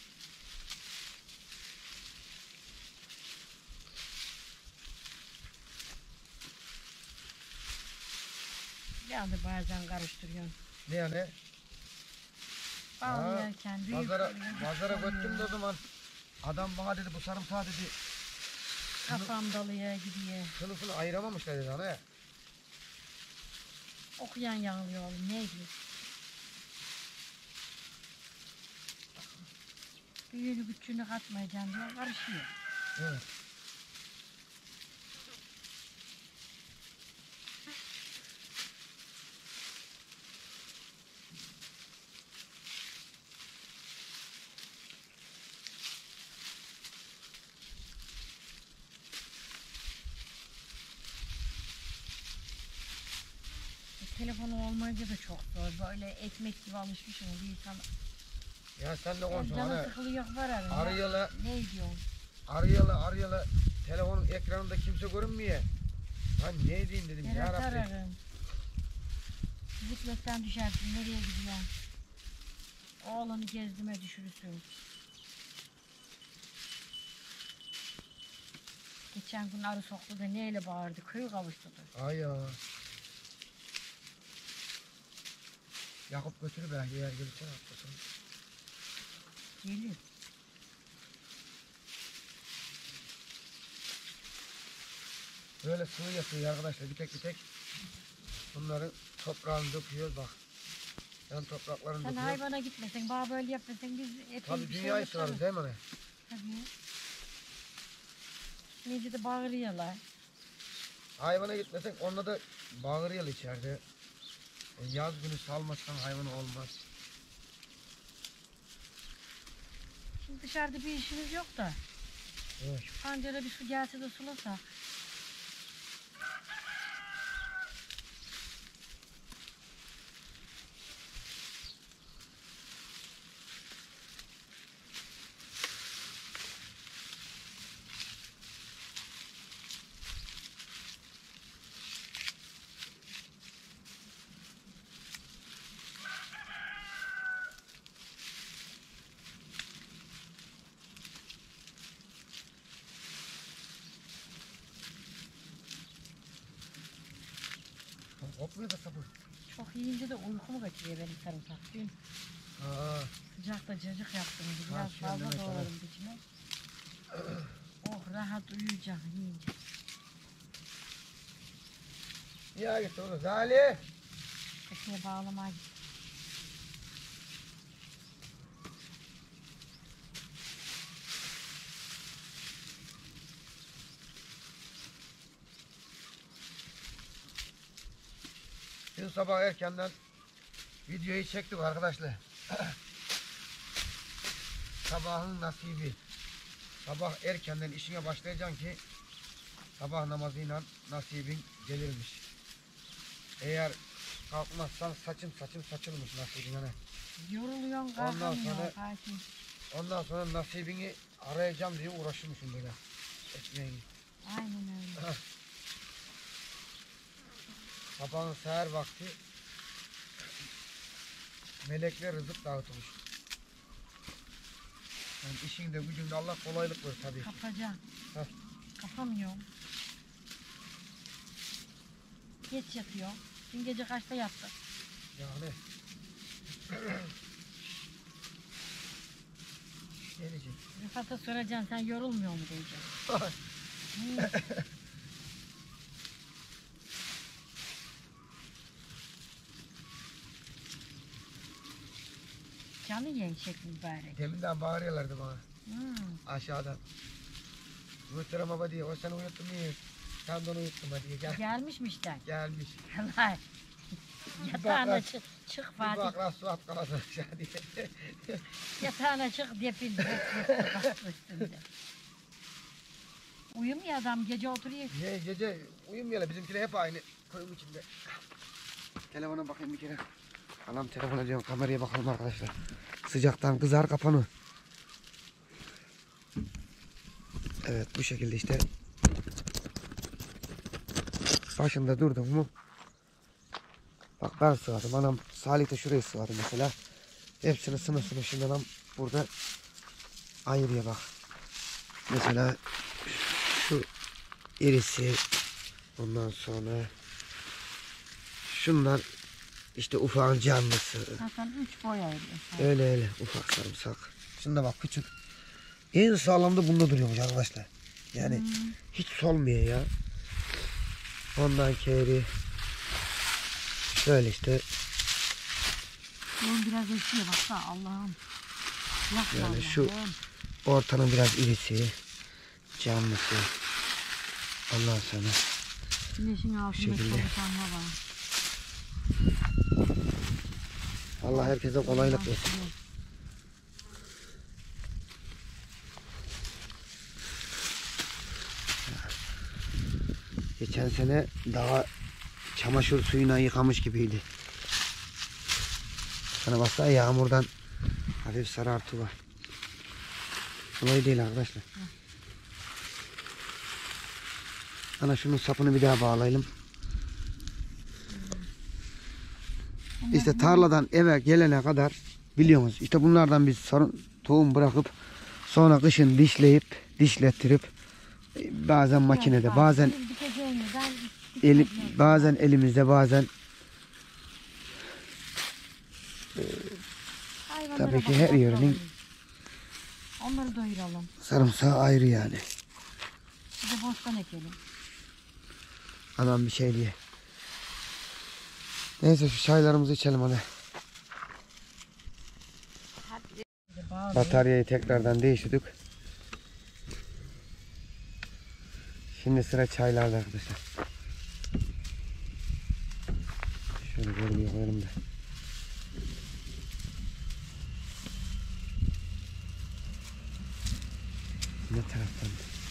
Ben de bazen karıştırıyorum. Ne yani? Bağlayarken büyük Pazara oluyor, pazara küçük götürdüm de o oluyor. zaman adam bana dedi bu sarımsağı dedi Kafam dalıyor gidiyor. sınıfını ayıramamışlar dedi ana. Okuyan yanılıyor oğlum. Ne diyor? Büyüğünü küçüğünü katmayacağım diyor. Karışıyor. Evet. Telefonu olmayınca da çok zor. Böyle ekmek gibi alışmışım bir insan. Ya sen de konuşma Canı ana. sıkılıyor var arada. Arayalı Ne diyorsun? arayalı telefonun ekranında kimse görünmüyor. Ben ne diyeyim dedim ya Berat Rabbi. ararım. Bisikletten düşersin. Nereye gidiyorsun? Oğlanı gezdime düşürürsün. Geçen gün arı soktu da neyle bağırdı? Kıyı kavuşturdu. Ay ya. Yakup götürü belki eğer gelirse atlasın. Geliyor. Böyle sıvı yapıyor arkadaşlar bir tek. Bunların toprağını döküyoruz bak. Yan topraklarını Sen döküyoruz. hayvana gitmesen, bana böyle yapmasan biz epey Tabii bir şey dünyayı yaparız. sırarız değil mi ana? Tabii. Nece de bağırıyorlar. Hayvana gitmesek onunla da bağırıyor içeride. Yaz günü salmasan hayvanı olmaz. Şimdi dışarıda bir işimiz yok da. Evet. Şu pancara bir su gelse de sulasak. Kopmuyor da sapı. Çok yiyince de uykumu kaçırıyor benim sarımsak. Dün Aa, sıcakta cacık yaptım. Biraz Tansiyon fazla demek, doğradım içine. Oh rahat uyuyacak yiyince. ya git oğlum. Salih. Tekneye bağlamaya gittim. Dün sabah erkenden videoyu çektik arkadaşlar. Sabahın nasibi. Sabah erkenden işine başlayacaksın ki sabah namazıyla nasibin gelirmiş. Eğer kalkmazsan saçım saçılmış nasibin hani. Yoruluyorsun, Ondan kalkamıyorsun. sonra- Fatih. Ondan sonra nasibini arayacağım diye uğraşmışım böyle. Ekmeğini. Aynen öyle. Sabahın seher vakti melekler rızık dağıtmış. Yani işinde gücünde Allah kolaylık ver tabii ki. Kapacağım. Heh. Kapamıyorum. Geç yatıyor. Dün gece kaçta yattı? Yani. Gelecek. Rıfat'a soracaksın sen yorulmuyor mu diyeceksin. Hı. Canı yiyen şekli mübarek. Deminden bağırıyorlardı bana Hmm. aşağıdan. Muhterem baba diye o seni uyuttun niye? Sen de onu uyuttun ha diye Gelmişmişler. gelmiş. Allah. Yatağına çık Bir Fatih. bak lan su at kalası aşağı diye. Yatağına çık depildi. Üstünde. Uyumuyor adam gece oturuyor. Ye gece uyumuyorlar bizimkiler hep aynı koyun içinde. Telefona bakayım bir kere. Anam telefona diyorum kameraya bakalım arkadaşlar. Sıcaktan kızar kapanı. Evet bu şekilde işte. Başında durdum mu? Bak ben sığarım. Anam Salih de şuraya sığarım mesela. Hepsini sınıf şimdi anam burada ayırıyor bak. Mesela şu irisi, ondan sonra şunlar işte ufağın canlısı. Hasan 3 boy ayırıyor. Öyle ufak sarımsak. Şunda bak küçük. En sağlamda bunda duruyormuş arkadaşlar. Yani hiç solmuyor ya. Ondan keri şöyle işte Bunun biraz esiyor baksana Allah'ım. Yakma yani Allah'ım. şu ortanın biraz irisi, canlısı. Ondan sonra Güneşin altında şekilde. çalışanma var. Allah herkese kolaylık versin. Geçen sene daha çamaşır suyuna yıkamış gibiydi. Sana baksana yağmurdan hafif sarartı var. Kolay değil arkadaşlar. Ana şunun sapını bir daha bağlayalım. İşte tarladan eve gelene kadar biliyorsunuz işte bunlardan biz tohum bırakıp sonra kışın dişlettirip bazen makinede bazen bazen elimizde bazen tabii ki her yerinin onları doyuralım. sarımsağı ayrı yani. Bir de bostan ekelim. Anam bir şey diye. Neyse şu çaylarımızı içelim hadi. Bataryayı tekrardan değiştirdik. Şimdi sıra çaylarda arkadaşlar. Şöyle görmeye koyalım da. Ne taraftan?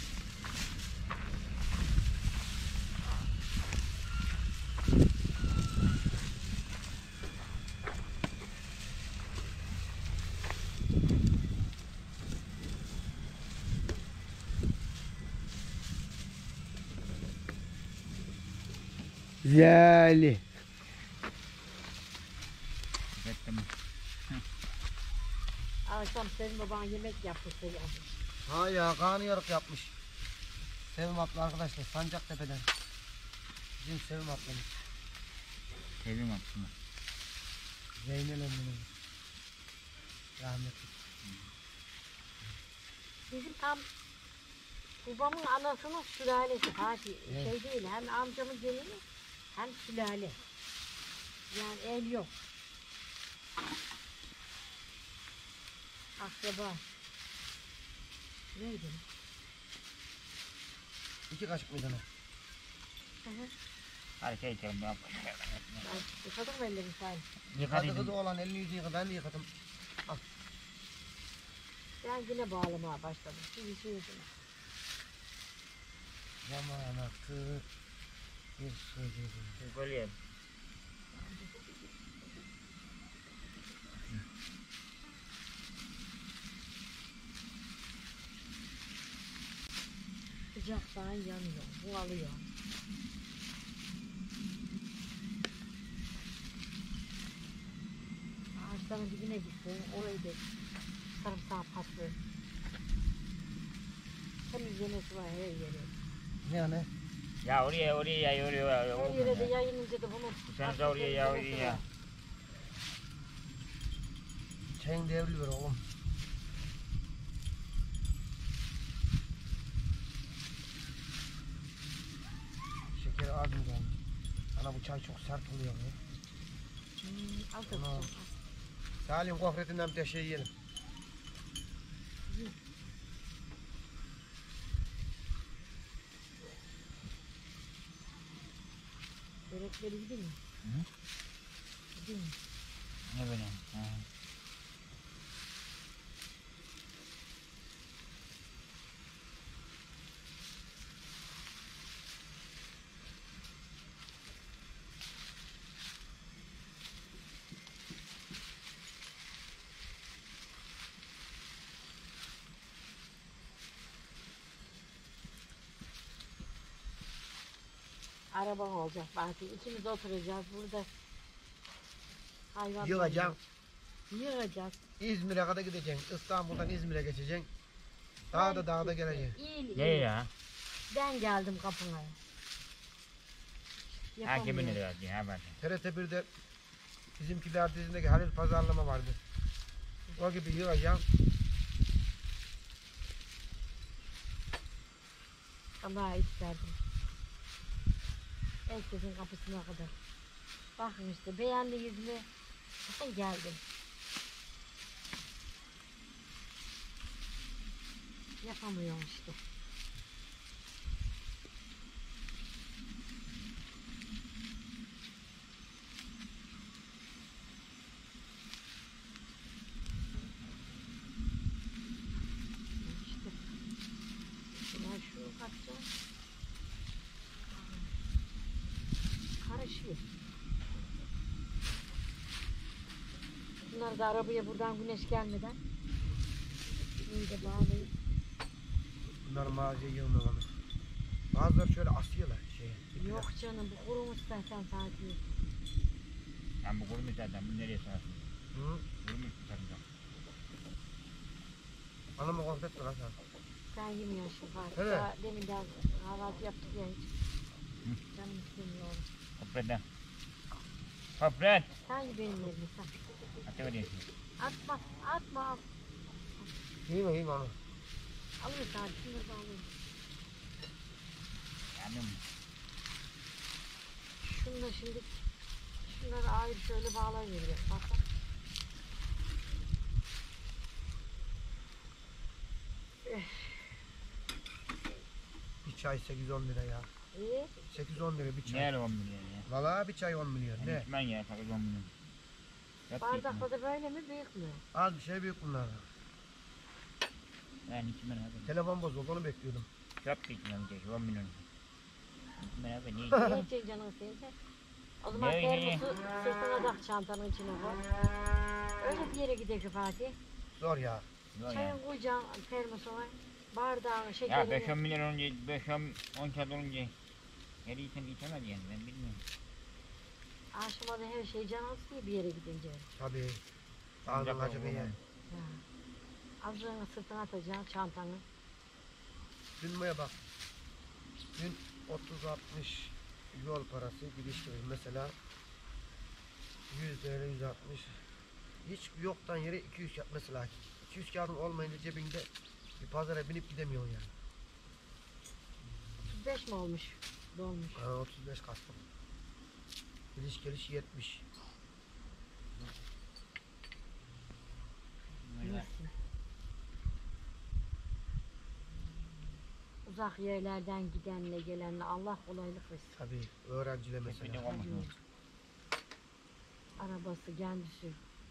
Zeli. Ettim. Akşam senin baban yemek yaptı ya. Ha ya karnıyarık yapmış. Sevim abla arkadaşlar Sancaktepe'den. Bizim Sevim ablamız. Sevim aslında. Zeynel emminin. Rahmetli. Bizim tam babamın anasının sülalesi Fatih. Evet. Şey değil hem amcamın gelini hem sülale. Yani el yok. Akraba. Neydi? 2 kaşık mıydı ana? Hı hı. Hadi şey içelim ya. Yıkadın mı ellerini sen? Yıkadıydım. Kadıkıda olan elini yüzünü yıkadı. Ben de yıkadım. Ben yine bağlamaya başladım. Şimdi şu yüzüne. Zaman aktı. Bir sözü. Böyle yap. Sıcaktan yanıyor, buğalıyor. Ağaçların dibine gitsin, orayı da sarımsağı patlı. Temizlemesi var her yere. Yani Ya oraya ya oraya. Her yere de yayınınca da bunu... Sen de oraya ya oraya. çayın devrilir oğlum. Şekeri az mı geldi? Ana bu çay çok sert oluyor ya. Al da Tamam. sıcak. Salim gofretinden bir de şey yiyelim. Börekleri gidin mi? Hı? Gidin mi? Ne böyle? Ha. Araban olacak Fatih. İkimiz oturacağız burada. Hayvan Yığacağım. Yığacağız. İzmir'e kadar gideceksin. İstanbul'dan İzmir'e geçeceksin. Dağda geleceksin. İyi Ne ya? Ben geldim kapına. Ha kimin Yapamıyorum. lirası ha bak. TRT 1'de bizimkiler dizindeki Halil pazarlama vardı. O gibi yığacağım. Allah'a isterdim. Herkesin kapısına kadar. Bakın işte beğendiniz mi? Ben geldim. Yapamıyorum işte. İşte. Ben şu kaçacağım. Karışıyor. Bunlar da arabaya buradan güneş gelmeden iyice bağlayıp Bunlar mağazaya yığmıyorlar. Bazıları şöyle asıyorlar şeye. yok canım bu kurumuş zaten Fatih. Ben bu kurumuş zaten. Bu nereye sağsın? Hı? Kurumuş zaten. Anama gofret mi lan sen? Sen yemiyorsun şimdi Fatih. Evet. Daha deminden kahvaltı yaptık ya hiç. Canım istemiyor. Kopret'ten. Kopret. Sen ye benim yerime sen. Atı veriyorsun. Atma atma. Yiyeyim onu. Alın Fatih şunları da alın. Yandım. Şunla şimdi şunları ayrı şöyle bağlayıverir. Bak bak. Bir çay 8-10 lira ya. 8-10 lira bir çay. Ne 10 milyon ya? Valla bir çay 10 milyon. Ben Ne? içmem ya. Sakız 10 milyon. Yok Bardakla da böyle mi büyük mü? Az bir şey büyük bunlar. Ben içmem abi. Telefon bozuldu onu bekliyordum. Çok içmem ki 10 milyon. İçmem abi ne Ne edeceksin canın seninse? O zaman Ne? termosu sırtına tak çantanın içine koy. Öyle bir yere gidelim Fatih. Zor ya. Yok ya. Çayın koyacaksın termosuna. Bardağın, Ya şekerini. 5-10 milyon olunca 5-10 kağıt olunca her insan içemez yani ben bilmiyorum. Aşamada her şey can istiyor bir yere gidince. Tabii. Ağzın acı bir yer. Ya. Azrığını sırtına atacaksın çantanı. Dünmeye bak. Dün 30-60 yol parası gidiş gibi mesela 100 TL 160 hiç yoktan yere 200 kağıt mesela 200 kağıdın olmayınca cebinde bir pazara binip gidemiyorsun yani. 35 mi olmuş? Dolmuş. 35 kastım. Gidiş geliş 70. Neyse. uzak yerlerden gidenle gelenle Allah kolaylık versin. Tabii öğrenciler Bir de mesela. olmuş mu? Arabası kendisi.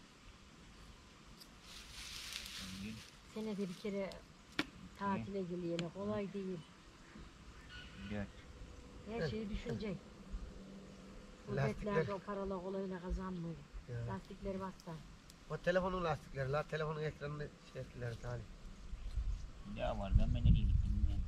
Senede bir kere tatile geleyene kolay değil. Dört. Her şeyi düşünecek. Lastikler. Gurbetlerde o paralar kolayla kazanmıyor. Ya. Lastikleri basta. O telefonun lastikleri la telefonun ekranını şey ettiler Salih. Bir daha var. Ben nereye gittim yani.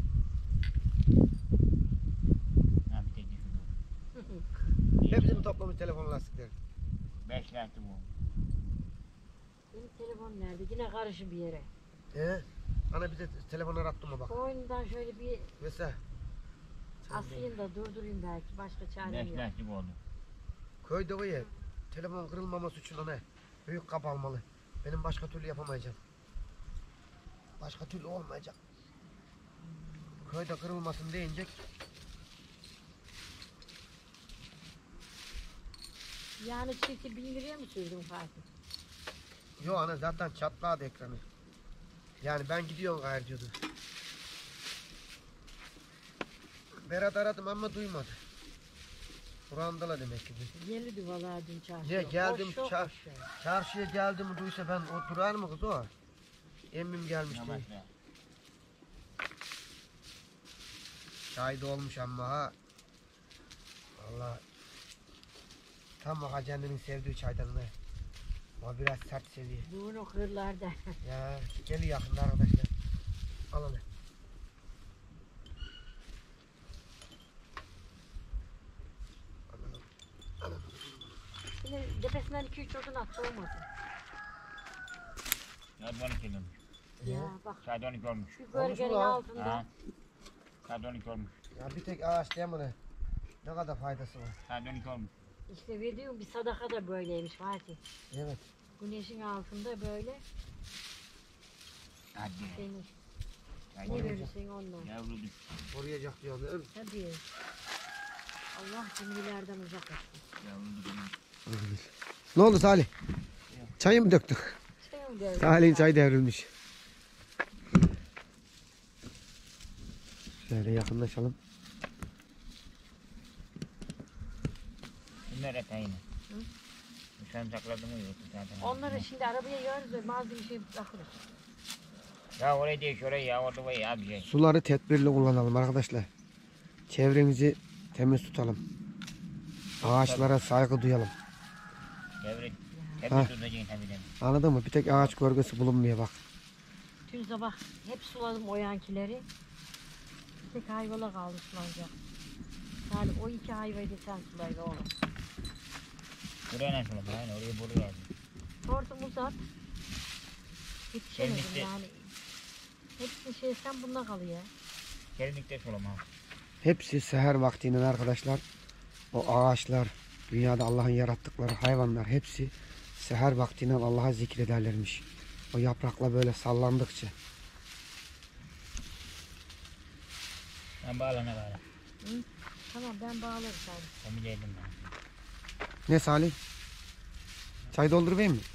Ha bir tek düşünüyorum. Hepsini toplamış telefonun lastikleri. 5 lastik bu. Benim telefon nerede? Yine karışı bir yere. Ana bir de telefonu arattım bak. Oyundan şöyle bir Mesela asayım da durdurayım belki. Başka 5 çarem yok. lastik oldu. köyde o ya telefon kırılmaması için ona büyük kap almalı. Benim başka türlü yapamayacağım. Başka türlü olmayacak. Köyde kırılmasın deyince Yani çifti 1000 liraya mı sürdün Fatih? yo ana zaten çatladı ekranı. Yani ben gidiyorum gayrı diyordu. Berat aradım ama duymadı. Burandalar demek ki. Gelirdi vallahi dün çarşıya. Niye geldim Boş yok, boş yok. çarşıya geldim duysa ben o durar mı kız o? Emmim gelmişti. Yavaş be. Çay da olmuş ama ha. Vallahi tam o kendinin sevdiği çaydan ne? O biraz sert seviyor. Bunu kırlarda. Ya geliyor yakında arkadaşlar. Al onu. Yine tepesinden 2-3 odun attı olmadı. Saat 12 olmuş. Ya bak Saat 12 olmuş. şu gölgenin lan? altında. Ha. Saat 12 olmuş. Ya bir tek ağaç değil mi ne? Ne kadar faydası var. Saat 12 olmuş. İşte verdiğim bir sadaka da böyleymiş Fatih. Evet. Güneşin altında böyle Hadi. senin Hadi. ne verirsin ondan. Yavruduk. Koruyacak diyor değil mi? Tabii. Allah cimrilerden uzak etsin. Yavruduk. Ne oldu Salih? Çayı mı döktün? Şey mi Salih'in çayı devrilmiş. Şöyle yakınlaşalım. Bunlar hep aynı. Sen sakladın mı yoksa zaten? Onları şimdi arabaya yığarız bazı bir şey bırakırız. Ya oraya değil şuraya ya orada var ya bir şey. Suları tedbirli kullanalım arkadaşlar. Çevremizi temiz tutalım. Ağaçlara saygı duyalım. Devret. Ha. Hep tutacaksın tabii de. Anladın mı? Bir tek ağaç gölgesi bulunmuyor bak. Dün sabah hep suladım o yankileri. Bir tek hayvala kaldı sulanacak. Yani o 2 hayvayı da sen sulayla oğlum. Buraya nasıl oldu? Aynen oraya buraya yazdım. Hortum uzat. Yetişemedim Elbette. yani. Hepsini şey sen bunda kalıyor. Kesinlikle sulama. Hepsi seher vaktinin arkadaşlar. O ağaçlar, dünyada Allah'ın yarattıkları hayvanlar hepsi seher vaktinin Allah'a zikrederlermiş. O yaprakla böyle sallandıkça. Ben bağlana bağla. Tamam ben bağlarım sen. Onu dedim ben. Ne Salih? Çay doldurayım mı?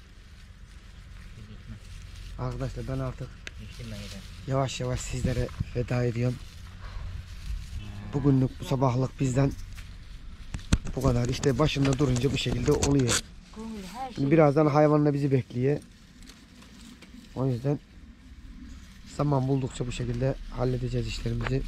Arkadaşlar ben artık İçtim ben yeter. yavaş yavaş sizlere veda ediyorum. Bugünlük bu sabahlık bizden bu kadar. İşte başında durunca bu şekilde oluyor. Gönül her şey. Şimdi birazdan hayvanla bizi bekliyor. O yüzden zaman buldukça bu şekilde halledeceğiz işlerimizi.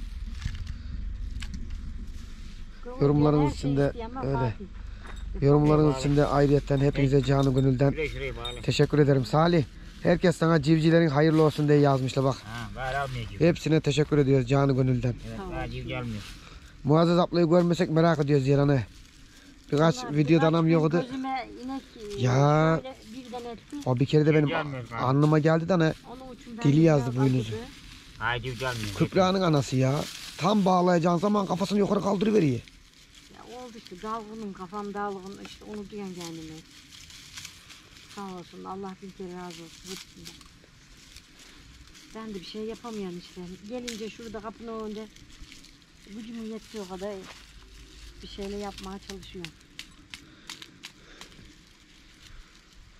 Gönül yorumlarınız her şey için de isteyen ama öyle. Fatih. Yorumlarınız için de ayrıyetten hepinize canı gönülden Şuraya bağla. teşekkür ederim. Salih, herkes sana civcivlerin hayırlı olsun diye yazmışlar bak. Ha bağla almıyor gibi. Hepsine teşekkür ediyoruz canı gönülden. Evet Tamam. acil gelmiyor. Muazzez ablayı görmesek merak ediyoruz yalanı. Birkaç Vallahi videoda birkaç anam gün yoktu. Gözüme inek Ya. şöyle birden etti. O bir kere de benim Gelmiyor falan. anlıma geldi de ne? Onun için ben Dili de yazdı biraz boynuzu. acıdı. Acil gelmiyor. Kübra'nın anası ya. Tam bağlayacağın zaman kafasını yukarı kaldırıveriyor. Ya oldu işte dalgınım kafam dalgın işte onu duyan kendime. Sağ olsun Allah bin kere razı olsun. Hepsinden. Ben de bir şey yapamıyorum işte. Gelince şurada kapının önünde gücümün yettiği kadar bir şeyler yapmaya çalışıyorum.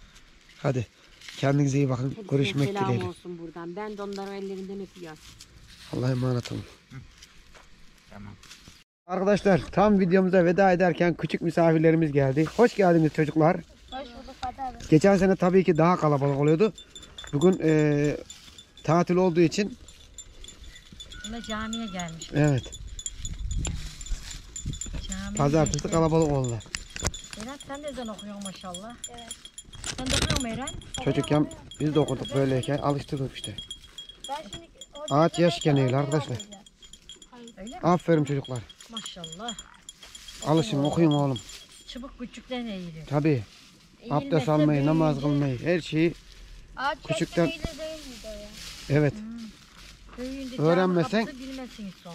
Hadi kendinize iyi bakın. Hepsine Görüşmek selam dileğiyle. olsun buradan. Ben de onların ellerinden öpüyorum. Allah'a emanet olun. Tamam. Arkadaşlar tam videomuza veda ederken küçük misafirlerimiz geldi. Hoş geldiniz çocuklar. Hoş bulduk Fatih abi. Geçen sene tabii ki daha kalabalık oluyordu. Bugün tatil olduğu için Buna camiye gelmiş. evet Camiye pazartesi gelmiş. kalabalık oldular. Eren sen de ezan okuyorsun maşallah. Evet. Sen de okuyor musun Eren? Çocukken biz de okuduk böyleyken alıştırdık işte. Ben şimdi Ağaç yaşken eğil arkadaşlar. Öyle mi? Aferin çocuklar. Maşallah. Alışın okuyun oğlum. Çubuk küçükten eğilir. Tabii. Abdest Eğilmezse almayı, namaz büyüyünce- kılmayı, her şeyi ağaç Küçükten- yaşken eğilir değil miydi o ya? evet. Büyüyünce Öğrenmesen- cami kapısı bilmezsiniz sonra.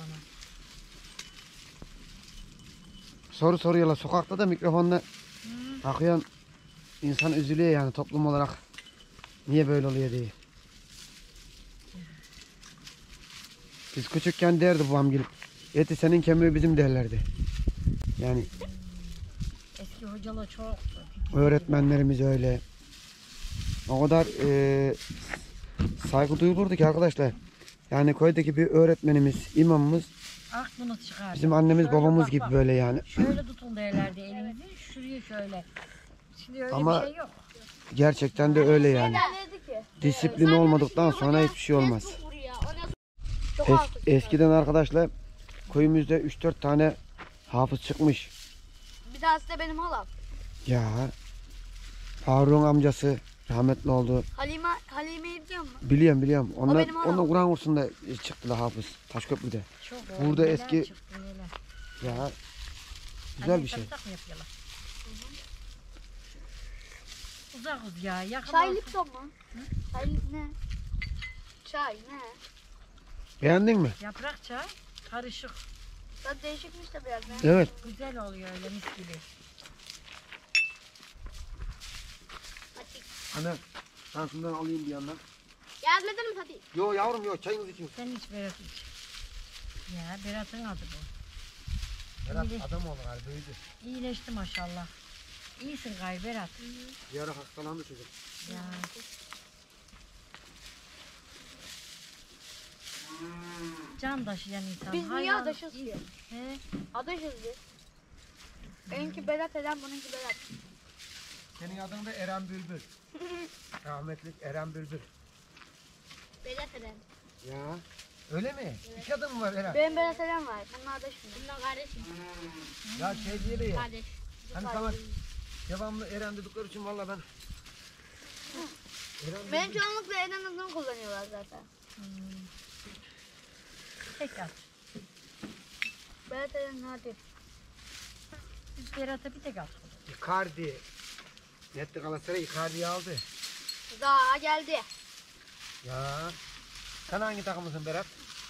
Soru soruyorlar sokakta da mikrofonla akıyan insan üzülüyor yani toplum olarak niye böyle oluyor diye. Biz küçükken derdi babam gelip eti senin kemiği bizim derlerdi. Yani Eski hocalar çok öğretmenlerimiz öyle. O kadar saygı duyulurdu ki arkadaşlar. Yani köydeki bir öğretmenimiz, imamımız aklını çıkar. bizim annemiz Şöyle babamız bak, gibi bak. böyle yani. Şöyle tutun derlerdi elinizi. Şuraya şöyle. Şimdi öyle Ama- bir şey yok. Gerçekten de öyle yani. Derlerdi ki. Disiplin olmadıktan sonra hiçbir şey olmaz. Eskiden arkadaşlar köyümüzde 3-4 tane hafız çıkmış. Bir tanesi de benim halam. Ya Faruk'un amcası rahmetli oldu. Halime'yi biliyor musun? Biliyorum. Onlar benim halam. onlar Kur'an kursunda çıktılar hafız Taşköprü'de. Çok Burada neler eski- çıktı, neler. Ya güzel bir şey. Sarımsak mı yapıyorlar? Uzakız ya. Yakın Çay olsun. Lipton mu? Çay ne? Çay ne? Beğendin mi? Yaprak çay. Karışık. Tadı değişikmiş de biraz. Ben. Evet. Güzel oluyor öyle mis gibi. Ana ben şundan alayım bir yandan. Gelmedin mi Fatih? Yo yavrum yo çayınızı için. Sen hiç Berat iç. Ya Berat'ın adı bu. Berat İyi. adam olur galiba büyüdü. İyileşti maşallah. İyisin gay Berat. Bir ara hastalandı çocuk. Ya. Can taşıyan insan. Biz niye hayvan- adaşız ki? He? Adaşız biz. Benimki Berat Eren, bununki Berat. Senin adın da Eren Bülbül. Rahmetli Eren Bülbül. Berat Eren. Ya öyle mi? İki adım mı var Eren? Benim Berat Eren var. Bunun adaşım. Bunun kardeşim. Ya şey değil ya. Kardeş. Hani sana devamlı Eren dedikleri için valla ben Eren Benim çoğunlukla Eren adını kullanıyorlar zaten. Tek at. Berat Eren nadir. Biz Berat'a bir tek at. Icardi. Netti Galatasaray Icardi'yi aldı. Daha geldi. Ya. Sen hangi takımlısın Berat?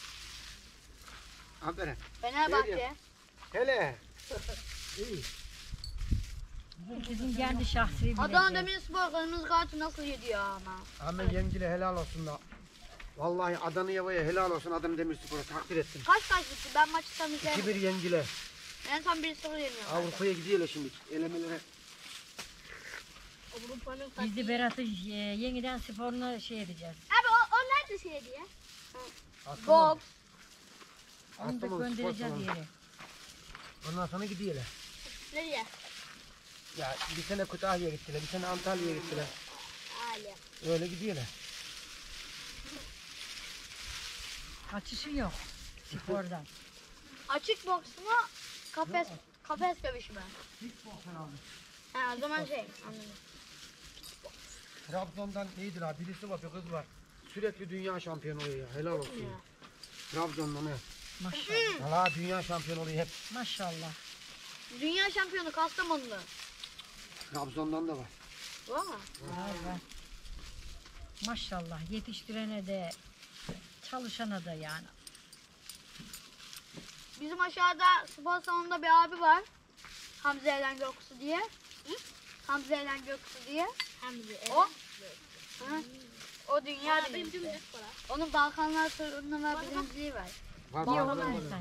Aferin. Fenerbahçe. Hele. İyi. Bizim kendi şahsi bileceğiz. Adana Demirspor kırmızı kartı nasıl yedi ya ama. Ahmet Yengil'e helal olsun da. Vallahi Adana Yava'ya helal olsun Adana Demirspor'a takdir ettim. Kaç bitti? Ben maçı tam izlemedim. 2-1 Yengil'e. En son 1-0 yeniyor. Avrupa'ya gidiyorlar şimdi. Elemelere. Avrupa'nın Biz de Berat'ı yeniden sporuna şey edeceğiz. Abi o nerede şey diye? Bob. Onu da Aslan olsun, göndereceğiz spor salonu. yere. Ondan sonra gidiyorlar. Nereye? Ya bir sene Kütahya'ya gittiler, bir sene Antalya'ya gittiler. Aile. Öyle gidiyorlar. Kaçışı yok spordan. Açık boks mu? Kafes dövüşü mü? Ha, o zaman şey anladım. Trabzon'dan iyidir ha. Birisi var, bir kız var. Sürekli dünya şampiyonu oluyor ya. Helal olsun ya. Trabzon'dan he. Maşallah. Valla dünya şampiyonu oluyor hep. Maşallah. Dünya şampiyonu Kastamonu'da. Trabzon'dan da var. Var mı? Var var. Maşallah. Yetiştirene de çalışana da yani. Bizim aşağıda spor salonunda bir abi var. Hamza Eren Göksu diye. Hamza Eren Göksu diye. O? Hı. O dünya birincisi. Onun Balkanlar turnuva birinciliği var. Var İyi var, olan var, var. insan.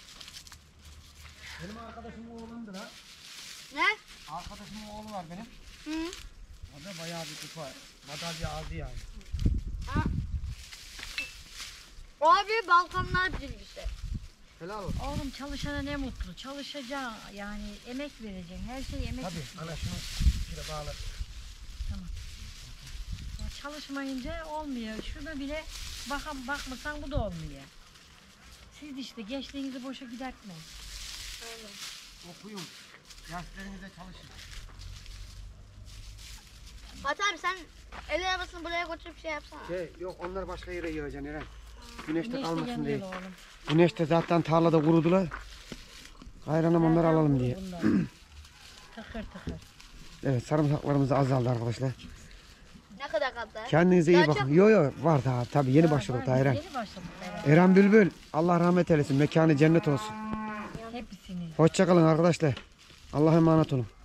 Benim arkadaşımın oğlundur ha. Ne? Arkadaşımın oğlu var benim. Hı. O da bayağı bir kupa. Madalya aldı yani. Ha. O abi Balkanlar birincisi. Helal olsun. Oğlum çalışana ne mutlu. Çalışacaksın yani emek vereceksin. Her şey emek Tabii istiyor. ana şunu şöyle bağla. Ya çalışmayınca olmuyor. Şuna bile bakmasan bu da olmuyor. Siz işte gençliğinizi boşa gidertmeyin. Okuyun. Derslerinize çalışın. Fatih abi sen el arabasını buraya götürüp şey yapsana. Yok onlar başka yere yığacaksın Eren. Güneşte Güneşte kalmasın diye. yanıyor oğlum. Güneşte zaten tarlada kurudular. Hayranım onları Zaten alalım kuru diye. bunlar. Tıkır tıkır. Evet sarımsaklarımız azaldı arkadaşlar. Ne kadar kaldı? Kendinize iyi Daha bakın. çok- Yo var daha tabii yeni Var, başladık var, daha Eren. Yeni başladık Eren. Eren Bülbül Allah rahmet eylesin. Mekanı cennet olsun. Hepsini. Hoşça kalın arkadaşlar. Allah'a emanet olun.